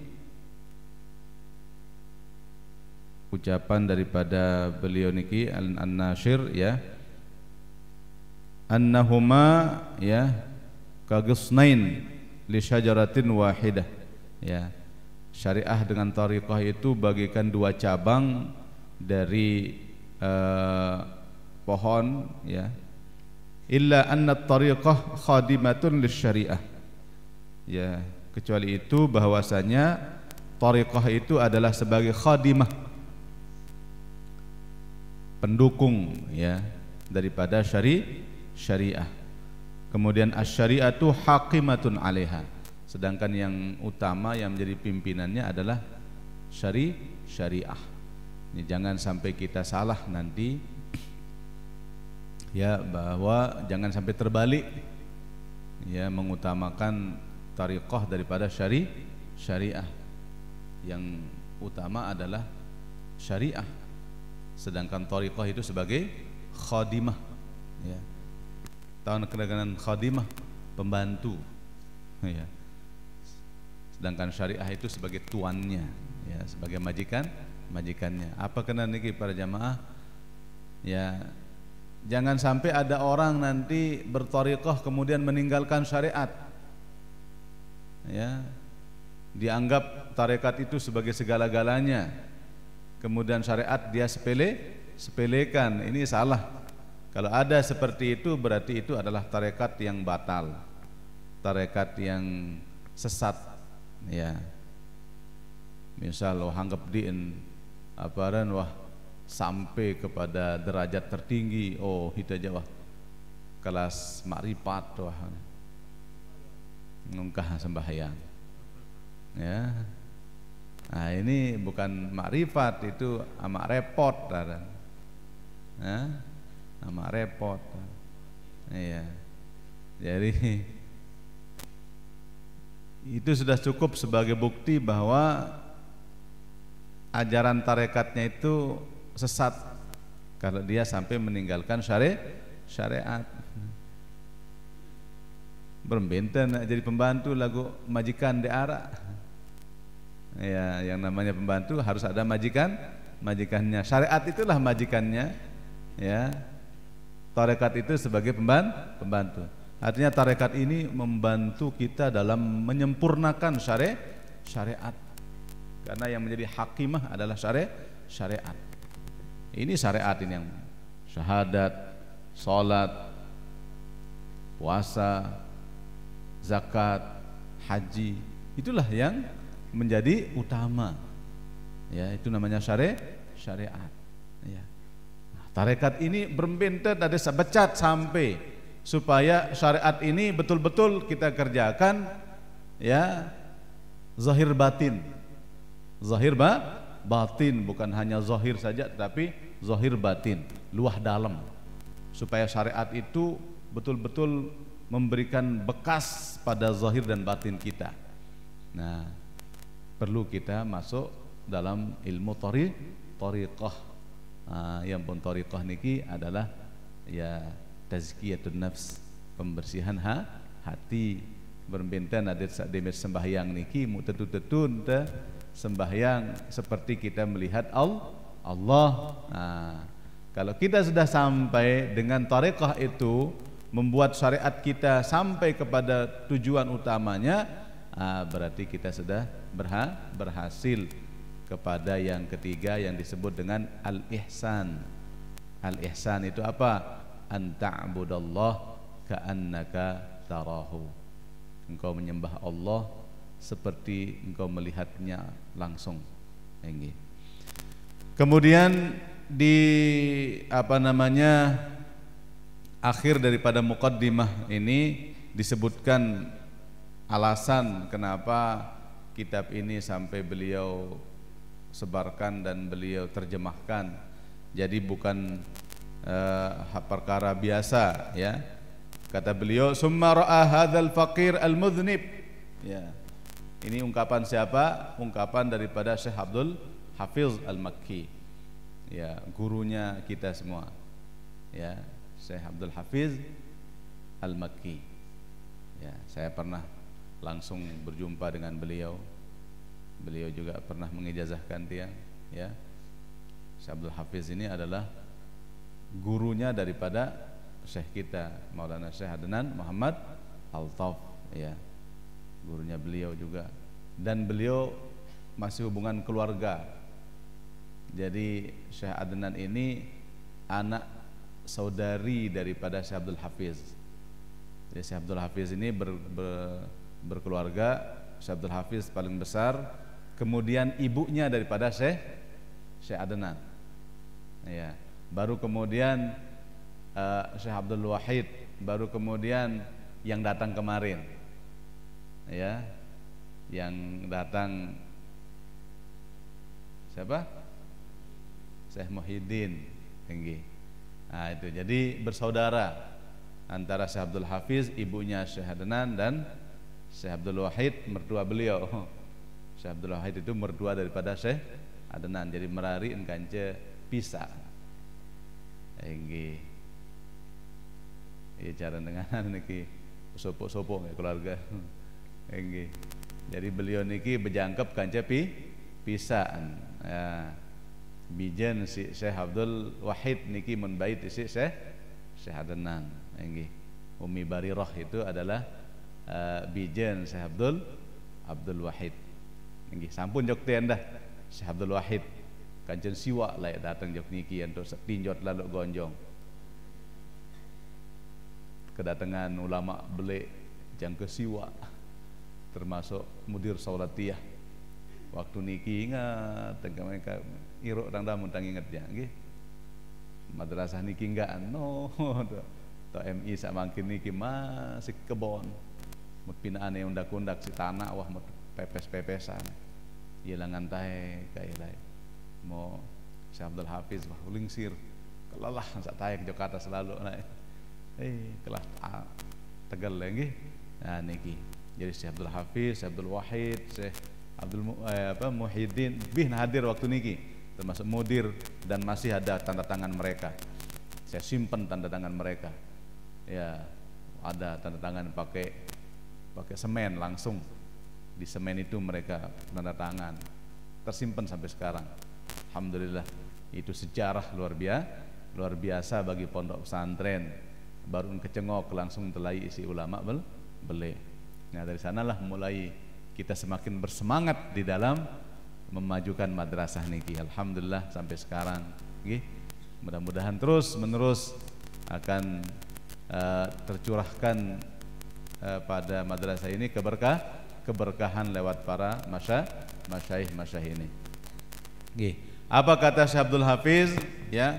ucapan daripada beliau niki An-Nasyir, ya, annahuma, ya, kaghusnain li syajaratin wahidah, ya. Syariah dengan thariqah itu bagikan dua cabang dari uh, pohon, ya. Illa anna thariqah khadimatun lisyariah, ya, kecuali itu bahwasanya thariqah itu adalah sebagai khadimah, pendukung, ya, daripada syari syariah. Kemudian asy-syari'atu haqimatun 'alaiha, sedangkan yang utama yang menjadi pimpinannya adalah syari syariah. Ini jangan sampai kita salah nanti, ya, bahwa jangan sampai terbalik, ya, mengutamakan thariqah daripada syari syariah. Yang utama adalah syariah, sedangkan thariqah itu sebagai khadimah, ya. Tahun kedatangan khadimah, pembantu, ya. Sedangkan syariah itu sebagai tuannya, ya, sebagai majikan majikannya. Apa kena niki para jamaah? Ya, jangan sampai ada orang nanti berthariqah kemudian meninggalkan syariat. Ya, dianggap tarekat itu sebagai segala-galanya. Kemudian syariat dia sepele, sepelekan. Ini salah. Kalau ada seperti itu berarti itu adalah tarekat yang batal, tarekat yang sesat. Ya, misal wah anggap diin aparan wah sampai kepada derajat tertinggi, oh kita jawah kelas makrifat wah ngungkah sembahyang. Ya, nah ini bukan makrifat, itu amat repot, ya, amat repot. Iya, jadi itu sudah cukup sebagai bukti bahwa ajaran tarekatnya itu sesat kalau dia sampai meninggalkan syari syariat. Berbenten jadi pembantu lagu majikan di ara. Ya, yang namanya pembantu harus ada majikan, majikannya. Syariat itulah majikannya. Ya, tarekat itu sebagai pembantu, pembantu. Artinya tarekat ini membantu kita dalam menyempurnakan syari syariat. Karena yang menjadi hakimah adalah syari syariat. Ini syariat ini yang syahadat, salat, puasa, zakat, haji, itulah yang menjadi utama. Ya, itu namanya syari syariat. Ya. Nah, tarekat ini berbentet ada sebecat sampai supaya syariat ini betul-betul kita kerjakan, ya, zahir batin. Zahir ba, batin, bukan hanya zahir saja tetapi zahir batin, luah dalam. Supaya syariat itu betul-betul memberikan bekas pada zahir dan batin kita. Nah, perlu kita masuk dalam ilmu thari thariqah. Nah, yang pun thariqah niki adalah ya tazkiyatun nafs, pembersihan ha, hati. Berbenten ada demet sembahyang niki mu tetu-tetun te sembahyang seperti kita melihat Allah. Nah, kalau kita sudah sampai dengan thariqah itu membuat syariat kita sampai kepada tujuan utamanya, ah, berarti kita sudah berha berhasil kepada yang ketiga yang disebut dengan al-ihsan. Al-ihsan itu apa? An ta'budallah ka'annaka tarahu. Engkau menyembah Allah seperti engkau melihatnya langsung. Kemudian di apa namanya akhir daripada muqaddimah ini disebutkan alasan kenapa kitab ini sampai beliau sebarkan dan beliau terjemahkan. Jadi bukan uh, perkara biasa, ya. Kata beliau, summa ra'a hadzal faqir al-mudhnib. Ya. Ini ungkapan siapa? Ungkapan daripada Syekh Abdul Hafiz Al-Makki. Ya, gurunya kita semua. Ya, Syekh Abdul Hafiz Al-Makki. Ya, saya pernah langsung berjumpa dengan beliau. Beliau juga pernah mengijazahkan dia, ya. Syekh Abdul Hafiz ini adalah gurunya daripada Syekh kita, Maulana Syekh Adnan Muhammad Al-Tauf, ya. Gurunya beliau juga. Dan beliau masih hubungan keluarga. Jadi Syekh Adnan ini anak saudari daripada Syekh Abdul Hafiz. Jadi Syekh Abdul Hafiz ini ber, ber, berkeluarga. Syekh Abdul Hafiz paling besar, kemudian ibunya daripada Syekh Syekh Adnan, ya. Baru kemudian uh, Syekh Abdul Wahid, baru kemudian yang datang kemarin, ya, yang datang siapa? Syekh Muhyiddin tinggi. Nah, itu jadi bersaudara antara Syekh Abdul Hafiz, ibunya Syekh Adnan, dan Syekh Abdul Wahid, mertua beliau. Syekh Abdul Wahid itu mertua daripada Syekh Adnan. Jadi merari engkance pisah. Enggi. Iya cara dengan niki sopok-sopok ya keluarga. Enggi. Jadi beliau niki berjangkep kance pi pisah. Ya. bijen si Syekh Abdul Wahid niki mun bait si Syekh Syekh Adnan nggih. Umi Barirah itu adalah uh, bijen Syekh Abdul Abdul Wahid nggih. Sampun jok tenda Syekh Abdul Wahid kanjen siwa layak datang jok niki untuk tinjot lalu gonjong. Kedatangan ulama belik jangke siwa termasuk mudir saulatiyah waktu niki ingat tengah mereka iruk dang damun tang inget ya nggih madrasah niki enggak no to M I sak mangkin niki masih kebon mut pinaan yang undak-undak si tanah wah mut pepes-pepesan ilangan tae kailai mau Syekh Abdul Hafiz wah lingsir kelalah sak tae ke Jakarta selalu naik eh kelah Tegal nggih nah niki jadi Syekh Abdul Hafiz, Syekh Abdul Wahid, Syekh Abdul eh, apa Muhyiddin bin hadir waktu niki termasuk mudir dan masih ada tanda tangan mereka. Saya simpan tanda tangan mereka. Ya, ada tanda tangan pakai pakai semen langsung. Di semen itu mereka tanda tangan. Tersimpan sampai sekarang. Alhamdulillah itu sejarah luar biasa, luar biasa bagi pondok pesantren. Baru kecengok langsung telai isi ulama bel beli. Nah dari sanalah mulai kita semakin bersemangat di dalam memajukan madrasah niki. Alhamdulillah sampai sekarang. Nggih. Mudah-mudahan terus menerus akan uh, tercurahkan uh, pada madrasah ini keberkah keberkahan lewat para masya masyaikh masyaikh ini. Nggih. Apa kata Syekh Abdul Hafiz? Ya.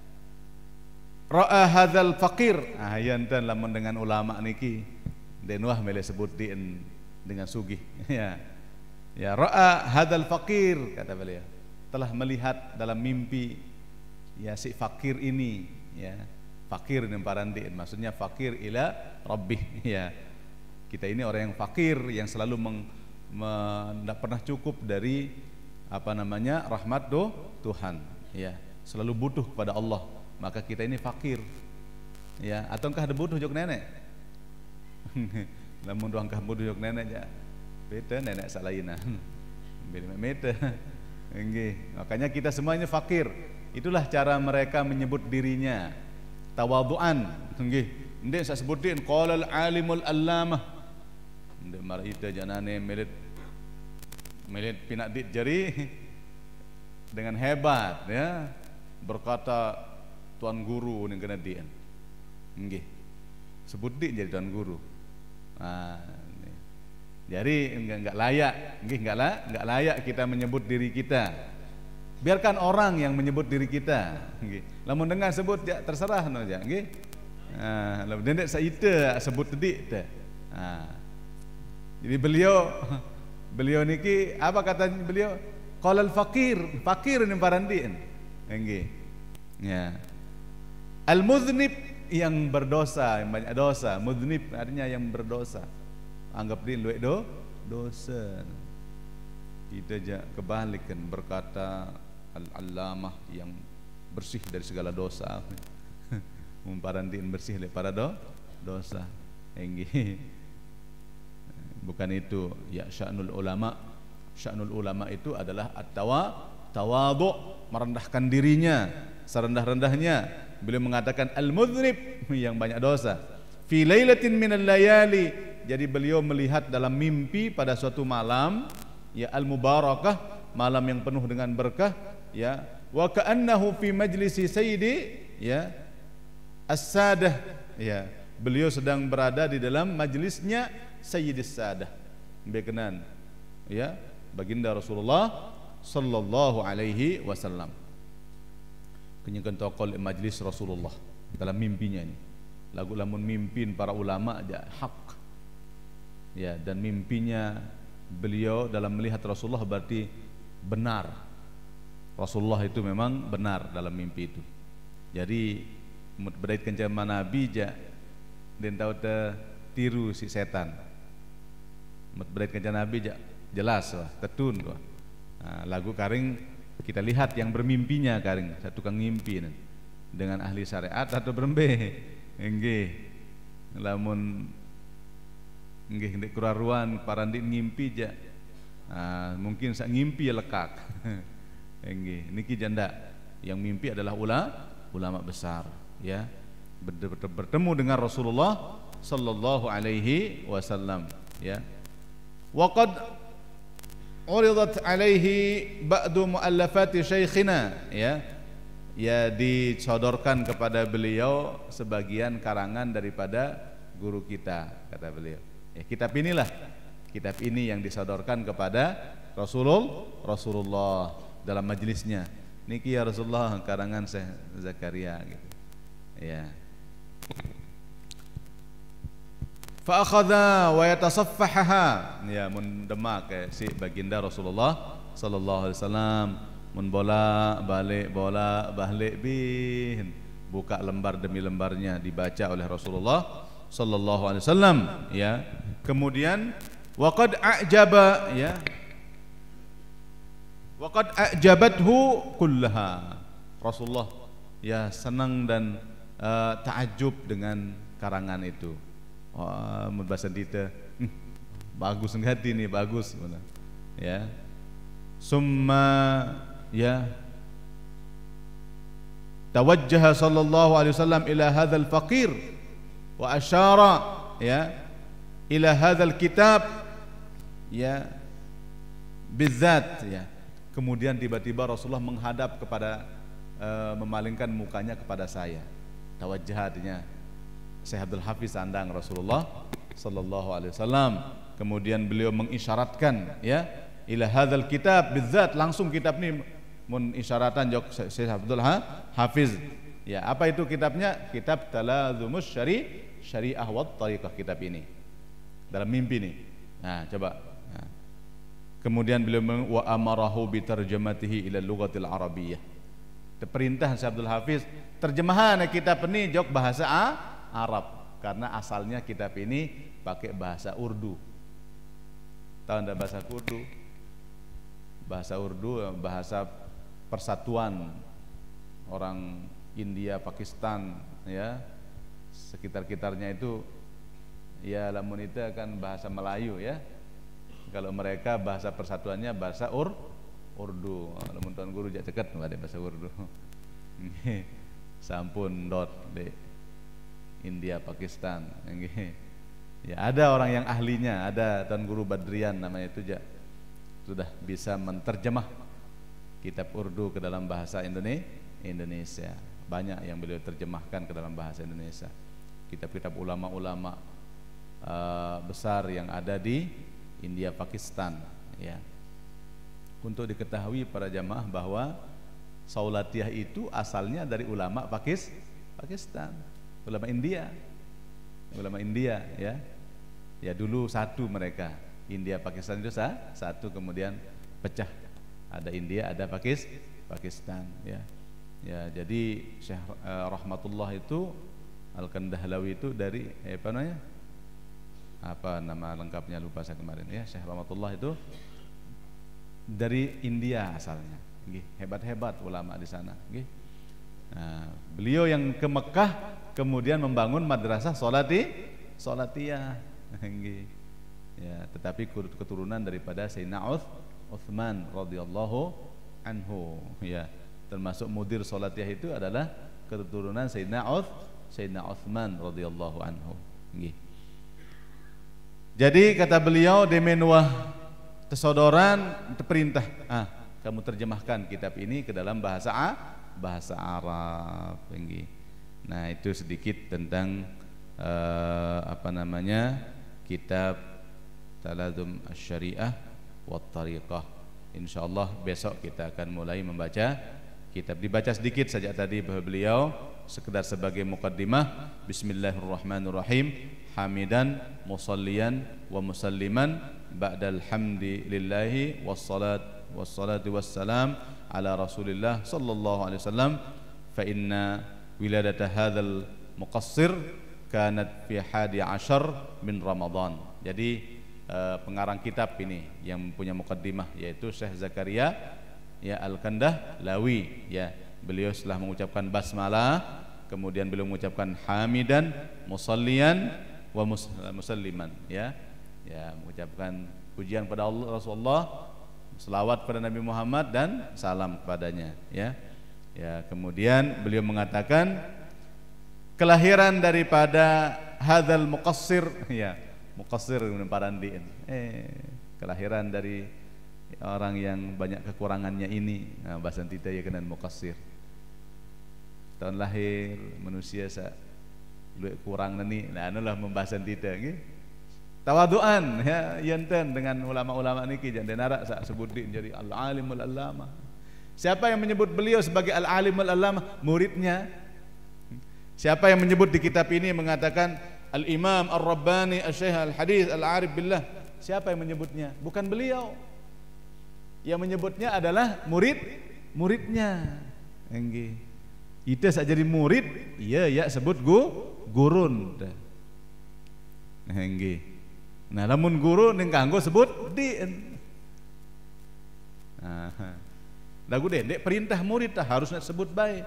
Ra'a hadzal faqir. Ah yanten lamun dengan ulama niki den wah mele sebut din dengan sugih ya ya ra'a hadzal faqir kata beliau telah melihat dalam mimpi ya si fakir ini ya fakir dengan parandin maksudnya fakir ila rabbih ya kita ini orang yang fakir yang selalu tidak pernah cukup dari apa namanya rahmat do Tuhan ya selalu butuh kepada Allah maka kita ini fakir ya ataukah ada butuh jok nenek lamun doang kamu duduk nenek ya beda nenek salaina beda beda nggih makanya kita semuanya fakir itulah cara mereka menyebut dirinya tawadhuan nggih ndek saya sebutin qala al alimul allamah ndek marita janane melit melit pinak dit jari dengan hebat ya berkata tuan guru ning kena dien nggih sebut dik jadi tuan guru. Nah, jadi enggak enggak layak, nggih enggak lah, enggak layak kita menyebut diri kita. Biarkan orang yang menyebut diri kita, nggih. Lamun dengar sebut ya terserah no ya, nggih. Nah, lamun dendek saita sebut dik teh. Nah. Jadi beliau beliau niki apa kata beliau? Qalal faqir, fakir ni parandin. Nggih. Ya. Al-muznib yang berdosa, yang banyak dosa, mudznib artinya yang berdosa. Anggap dia luwek do dosa. Kita aja kebalikan berkata al-allamah yang bersih dari segala dosa. Mumparantin bersih daripada do dosa. Enggi. Bukan itu ya sya'nul ulama. Sya'nul ulama itu adalah at-tawa tawadhu, merendahkan dirinya serendah-rendahnya. Beliau mengatakan al-mudznib yang banyak dosa. Fi lailatin minal layali. Jadi beliau melihat dalam mimpi pada suatu malam ya al-mubarakah, malam yang penuh dengan berkah ya. Wa ka'annahu fi majlisi sayyidi ya as-sadah ya. Beliau sedang berada di dalam majlisnya Sayyidis Sadah. Bekenan ya baginda Rasulullah sallallahu alaihi wasallam. Kenyakan tokol majlis Rasulullah dalam mimpinya ini. Lagu lamun mimpin para ulama aja hak. Ya dan mimpinya beliau dalam melihat Rasulullah berarti benar. Rasulullah itu memang benar dalam mimpi itu. Jadi berdait kencama Nabi ja dan tahu te tiru si setan. Berdait kencama Nabi ja jelas wah tetun wah. Nah, lagu karing kita lihat yang bermimpinya karing satu tukang ngimpi dengan ahli syariat atau berembe nggih lamun nggih ndek kuraruan parandik ngimpi ja nah, mungkin sak ngimpi ya lekak Nggih, niki janda. Yang mimpi adalah ulama ulama besar, ya. Bertemu dengan Rasulullah sallallahu alaihi wasallam, ya. Wa qad uridat alaihi ba'du muallafati syekhina, ya. Ya, disodorkan kepada beliau sebagian karangan daripada guru kita, kata beliau. Ya, kitab inilah, kitab ini yang disodorkan kepada Rasulullah Rasulullah dalam majelisnya. Niki ya Rasulullah, karangan Syekh Zakaria gitu. Ya. Fa akhadha wa yatasaffahaha, ya, mendemak ke si baginda Rasulullah sallallahu alaihi wasallam, mun bola balik bola balik bin, buka lembar demi lembarnya dibaca oleh Rasulullah sallallahu alaihi wasallam, ya. Kemudian waqad a'jaba, ya, waqad a'jabathu kullaha, Rasulullah ya senang dan uh, ta'ajub dengan karangan itu. Wah, bahasa kita hm, bagus enggak ini, bagus, ya. Summa, ya, tawajjaha sallallahu alaihi wasallam ila hadzal faqir wa asyara, ya, ila hadzal kitab, ya, bizzat, ya. Kemudian tiba-tiba Rasulullah menghadap kepada, uh, memalingkan mukanya kepada saya. Tawajjah artinya Syekh Abdul Hafiz sandang Rasulullah sallallahu alaihi wasallam. Kemudian beliau mengisyaratkan, ya, ila hadzal kitab bizzat, langsung kitab ini mengisyaratan jok Syekh Abdul Hafiz. Ya, apa itu kitabnya? Kitab Talazumus Syari Syariah wat Thariqah, kitab ini. Dalam mimpi nih. Nah, coba. Kemudian beliau wa amarahu bi tarjamatihi ila lughatil arabiyyah. Perintah Syekh Abdul Hafiz terjemahan kitab ini jok bahasa Arab, karena asalnya kitab ini pakai bahasa Urdu. Tahu enggak bahasa Urdu? Bahasa Urdu bahasa persatuan orang India, Pakistan, ya. Sekitar-kitarnya itu, ya, lamun itu kan bahasa Melayu, ya. Kalau mereka bahasa persatuannya bahasa Ur Urdu. Lamun tuan guru jak ceket ada bahasa Urdu. Sampun dot de India, Pakistan. Ya, ada orang yang ahlinya, ada tuan guru Badrian namanya itu, jak sudah bisa menterjemah kitab Urdu ke dalam bahasa Indonesia. Banyak yang beliau terjemahkan ke dalam bahasa Indonesia. Kitab-kitab ulama-ulama uh, besar yang ada di India, Pakistan, ya. Untuk diketahui para jamaah bahwa Saulatiyah itu asalnya dari ulama Pakis, Pakistan, ulama India, ulama India, ya. Ya, dulu satu mereka, India Pakistan itu sah, satu, kemudian pecah. Ada India, ada Pakis, Pakistan, ya. Ya, jadi Syekh eh, Rahmatullah itu Al-Kandahlawi itu dari eh, apa namanya? Apa nama lengkapnya lupa saya kemarin, ya. Syekh Rahmatullah itu dari India asalnya, hebat-hebat ulama di sana. Nah, beliau yang ke Mekah kemudian membangun madrasah Salati Salatiyah, ya, tetapi keturunan daripada Sayyidina Utsman radhiyallahu anhu, ya, termasuk mudir Salatiyah itu adalah keturunan Sayyidina Sayyidina Utsman radhiyallahu anhu. Jadi kata beliau, demenwah tesodoran perintah, ah, kamu terjemahkan kitab ini ke dalam bahasa A, bahasa Arab. Nah, itu sedikit tentang uh, apa namanya kitab Talazum Asy-Syariah wat Thariqah. Insyaallah besok kita akan mulai membaca kitab. Dibaca sedikit saja tadi bahwa beliau sekedar sebagai muqaddimah. Bismillahirrahmanirrahim. Hamidan musalliyan wa musalliman ba'dal hamdi lillahi wassalat wassalatu wassalam ala Rasulillah sallallahu alaihi wasallam, fa inna wiladata hadzal muqassir kanat fi hadi ashar min Ramadan. Jadi eh, pengarang kitab ini yang punya muqaddimah yaitu Syekh Zakaria, ya, Al-Kandahlawi, ya. Beliau setelah mengucapkan basmalah, kemudian beliau mengucapkan hamidan musalliyan wa musalliman, ya, ya, mengucapkan pujian pada Allah Rasulullah selawat pada Nabi Muhammad dan salam kepadanya, ya. Ya, kemudian beliau mengatakan kelahiran daripada hadzal muqassir, ya, muqassir parandi, eh kelahiran dari orang yang banyak kekurangannya ini, nah, bahasa kita ya kenan muqassir. Tahun lahir manusia sa luwih kurang nani, nah anulah membahasan kita nggih. Tawaduan ya yanten dengan ulama-ulama niki jangan narak sak sebut di jadi al-alimul allama. Siapa yang menyebut beliau sebagai al-alimul allama? Muridnya. Siapa yang menyebut di kitab ini mengatakan al-imam ar-rabbani asy-syaikh al-hadis al-arif billah? Siapa yang menyebutnya? Bukan beliau. Yang menyebutnya adalah murid muridnya. Nggih. Itu saja jadi murid, iya ya sebut gu gurun. Nggih. Nah, lamun guru ning kanggo sebut di. Nah, lagu dendek perintah murid tah harusnya sebut baik.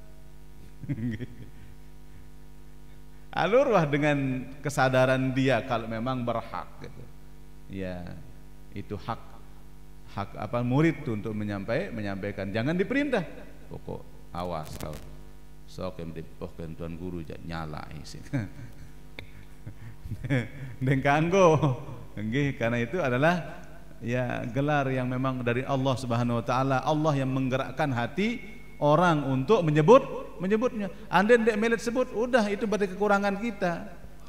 Alurwah dengan kesadaran dia kalau memang berhak gitu. Ya, itu hak hak apa murid tuh untuk menyampaikan menyampaikan, jangan diperintah. Pokok awas kau. Sok yang dipohkan tuan guru jak nyala isi. Deng kanggo. Nggih, karena itu adalah ya gelar yang memang dari Allah Subhanahu wa taala. Allah yang menggerakkan hati orang untuk menyebut menyebutnya. Anda ndek melet sebut, udah itu berarti kekurangan kita.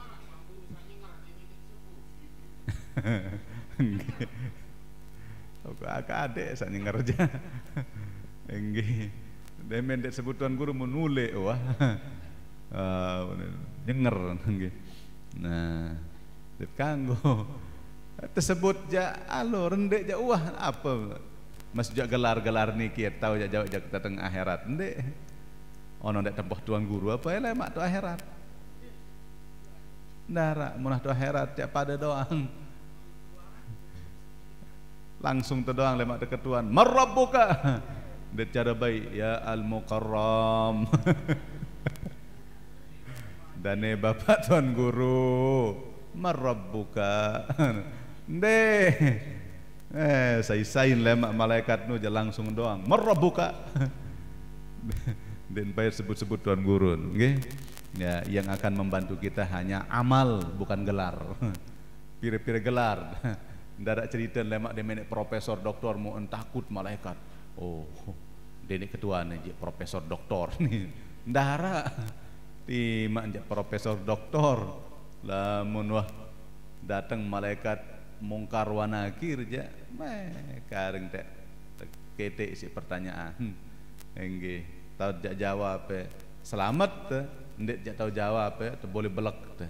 Kok akak adek sak ngerja. Nggih. Demen ndek sebut tuan guru menule wah. Ah, nyenger nggih. Nah, dit kanggo tersebut ja alo rendek ja wah apa mas ja gelar-gelar niki tahu ja jauh ja kita teng akhirat ndek ono ndak tempoh tuan guru apa eleh mak tu akhirat ndara munah tu akhirat ja pada doang langsung tu doang lemak deket tuan marabbuka det cara baik ya al mukarram dane bapak tuan guru marabbuka ndeh eh sai-sain lemak malaikat nu je langsung doang marabbuka den bayar sebut-sebut tuan guru nggih ya yang akan membantu kita hanya amal bukan gelar pire-pire gelar ndak cerita lemak de menek profesor doktor mau takut malaikat oh denek ketua nih profesor doktor nih ndara ti mak profesor doktor lamun wah datang malaikat mungkar wa nakir ja meh kareng teh ketek si pertanyaan nggih tau jak jawab pe selamat teh ndek jak tau jawab pe teh boleh belek teh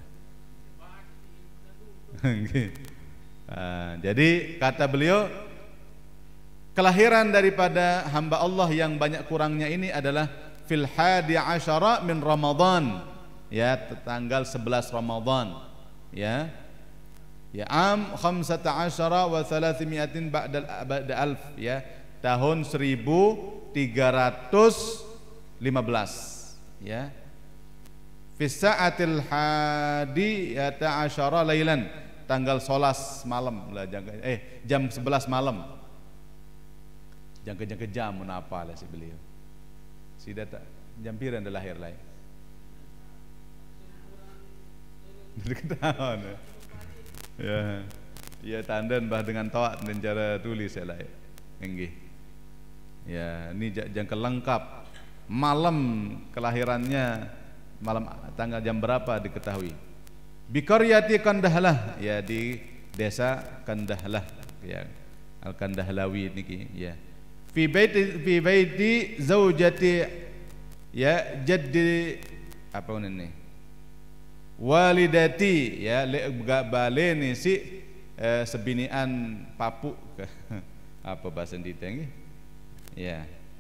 nggih ah, jadi kata beliau kelahiran daripada hamba Allah yang banyak kurangnya ini adalah fil hadi asyara min Ramadan ya tanggal sebelas Ramadan ya ya am khamsata asyara wa thalathimiatin ba'da ba'da alf ya tahun seribu tiga ratus lima belas ya fi sa'atil hadi ya ta'asyara lailan tanggal sebelas malam lah eh jam sebelas malam jangka-jangka jam menapa lah si beliau si data jampiran dah lahir lain dari tahun ya ya tandan bah dengan tawak dan cara tulis ya lah enggih ya ini jangka lengkap malam kelahirannya malam tanggal jam berapa diketahui Bikaryati Kandahlah ya di desa Kandahlah ya Al Kandahlawi niki ya fi baiti fi baiti zaujati ya jaddi apa ini walidati ya le bale ni si eh, sebinian papu apa bahasa ndite nggih ya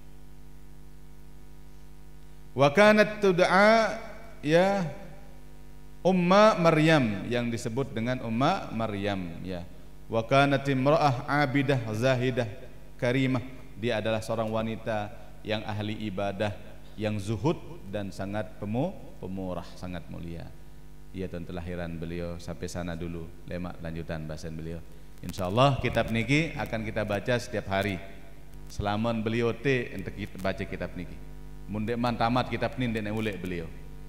wa kanat tud'a ya Umma Maryam yang disebut dengan Umma Maryam ya wa kanat imra'ah abidah zahidah karimah dia adalah seorang wanita yang ahli ibadah yang zuhud dan sangat pemu, pemurah sangat mulia. Ia tuan kelahiran beliau sampai sana dulu lemak lanjutan bahasan beliau Insyaallah kitab niki akan kita baca setiap hari. Selaman beliau te untuk kita baca kitab niki. Mun dek man tamat kitab ni dek ulek beliau.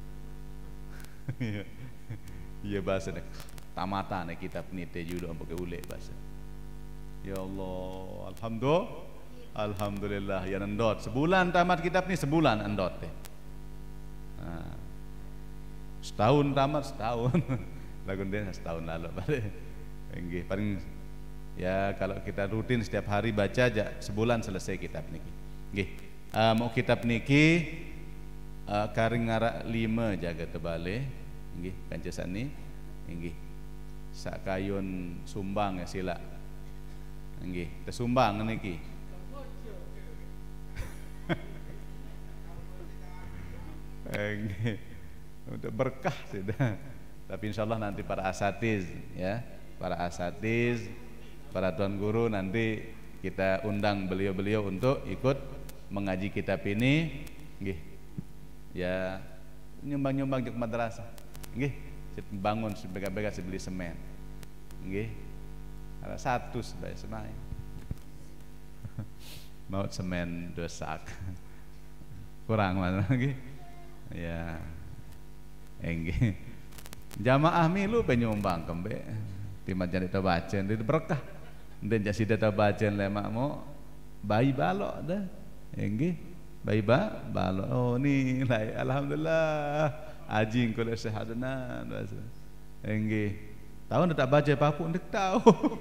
Iya bahasa dek tamatan nek kitab ni te judo pakai ulek bahasa. Ya Allah, alhamdulillah. Alhamdulillah ya endot. Sebulan tamat kitab ni sebulan endot teh. Nah, setahun tamat setahun. Lagu dia setahun lalu balik. Nggih, paling ya kalau kita rutin setiap hari baca aja sebulan selesai kitab niki. Nggih. Uh, mau kitab niki uh, karing ngarak lima jaga tebale. Nggih, kancesan ni. Nggih. Sakayun sumbang ya sila. Nggih, tesumbang niki. Nggih. Untuk berkah sudah. Tapi insyaallah nanti para asatiz ya, para asatiz, para tuan guru nanti kita undang beliau-beliau untuk ikut mengaji kitab ini, nggih. Ya nyumbang-nyumbang ke madrasah. Nggih, bangun sebega-bega beli semen. Nggih. Ada satu sebagai semen. Mau semen dua sak. Kurang mana lagi? Ya. Nggih. Jamaah milu penyumbang kembe. Timat jadi baca itu berkah. Dan jadi data baca lemak mau bayi balok dah. Nggih. Bayi ba balok. Oh ni lah alhamdulillah. Ajing kalau sehatna bahasa. Nggih. Tahun tak baca papuk ndak tahu.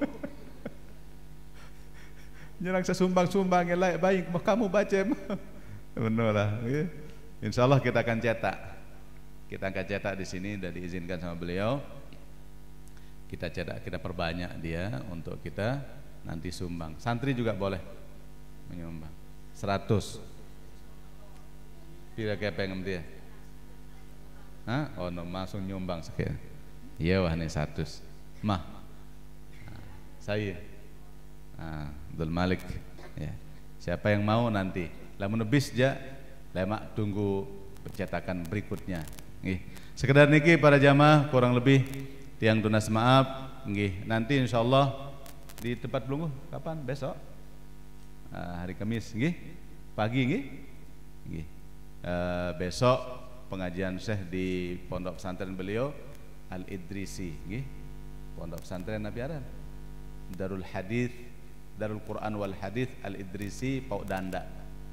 Nyerang sesumbang-sumbang yang lain baik kamu baca. Benar lah. Insyaallah kita akan cetak. Kita akan cetak di sini dan diizinkan sama beliau. Kita cetak, kita perbanyak dia untuk kita nanti sumbang. Santri juga boleh menyumbang. Seratus. Tidak kayak pengen dia. Hah? Oh no, langsung nyumbang sekian. Iya wah nih seratus. Mah. Nah, saya. Nah, Abdul Malik. Ya. Siapa yang mau nanti? Lamun nebis ja, lemak tunggu percetakan berikutnya. Nggih. Sekedar niki para jamaah kurang lebih tiang tunas maaf nggih. Nanti insyaallah di tempat belunggu kapan? Besok. Uh, hari Kamis nggih. Pagi nggih. Nggih. Uh, besok pengajian Syekh di Pondok Pesantren beliau Al-Idrisi nggih. Pondok Pesantren Nabi Aran. Darul Hadis, Darul Quran wal Hadis Al-Idrisi Pau Danda.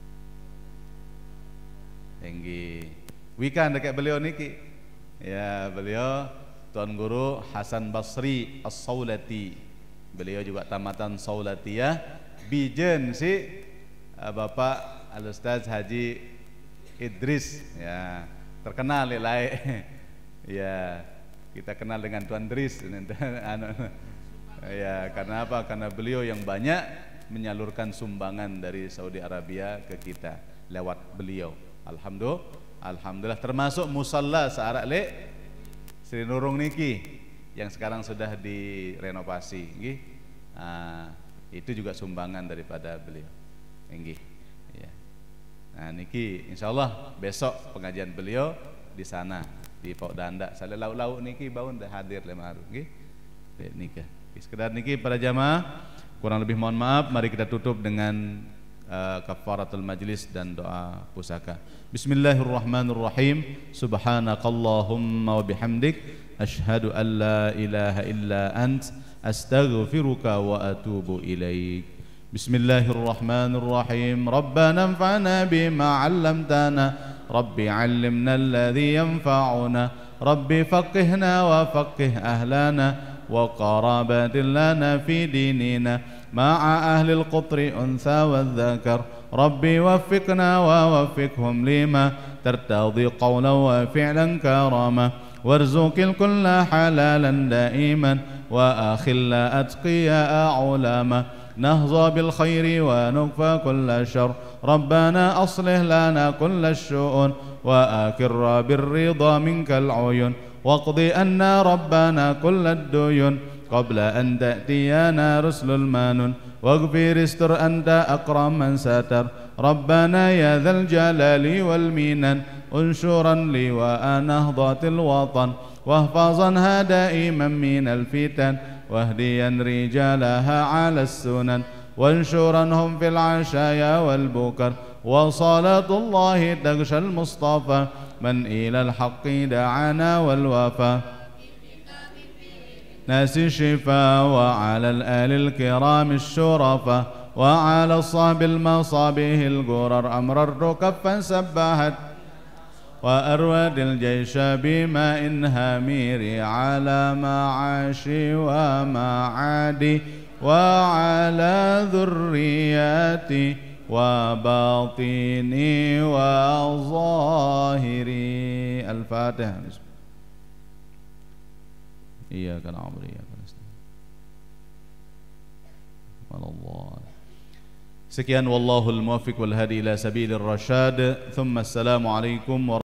Nggih. Wikan dekat beliau niki. Ya, beliau Tuan Guru Hasan Basri As-Saulati. Beliau juga tamatan Saulatiyah. Bijen si uh, Bapak Al-Ustaz Haji Idris ya, terkenal lelai. Ya, kita kenal dengan Tuan Dris. Ya, karena apa? Karena beliau yang banyak menyalurkan sumbangan dari Saudi Arabia ke kita lewat beliau. Alhamdulillah. Alhamdulillah termasuk musalla searak le Sri Nurung niki yang sekarang sudah direnovasi nggih. Nah, itu juga sumbangan daripada beliau. Nggih. Ya. Nah, niki insyaallah besok pengajian beliau di sana di Pok Danda. Sale lauk-lauk niki baun dah hadir le maru nggih. Nikah. Sekedar niki para jamaah kurang lebih mohon maaf, mari kita tutup dengan Uh, kafaratul majlis dan doa pusaka. Bismillahirrahmanirrahim. Subhanakallahumma wa bihamdik asyhadu an la ilaha illa ant astaghfiruka wa atubu ilaik. Bismillahirrahmanirrahim. Rabbana anfa'na bima 'allamtana. Rabbi 'allimna alladhi yanfa'una. Rabbi faqihna wa faqih ahlana wa qarabatin lana fi dinina. مع أهل القطر أنثى والذكر ربي وفقنا ووفقهم لما ترتضي قولا وفعلا كراما وارزق الكل حلالا دائما وأخل أتقياء علما نهضى بالخير ونكفى كل شر ربنا أصلح لنا كل الشؤون وأكر بالرضا منك العيون واقض أنا ربنا كل الديون قبل أن تأتينا رسل المانون واغفر استر أنت أكرم من ستر ربنا يا ذا الجلال والمنن انشرا لواء نهضة الوطن واحفظنها دائما من الفتن واهديا رجالها على السنن وانشرنهم في العشايا والبكر وصلاة الله تغشى المصطفى من إلى الحق دعانا والوفا ناس الشفا وعلى الآل الكرام الشرفا وعلى الصحب المصابيح الغرر أمررت كفا سباحت وأرواد الجيش بماء هامير على معاشي ومعادي وعلى ذرياتي وباطني وظاهري. الفاتحة. إياك نعبد وإياك نستعين. الله. Sekian wallahul muwaffiq wal hadi ila sabilir rasyad. Thumma assalamu alaikum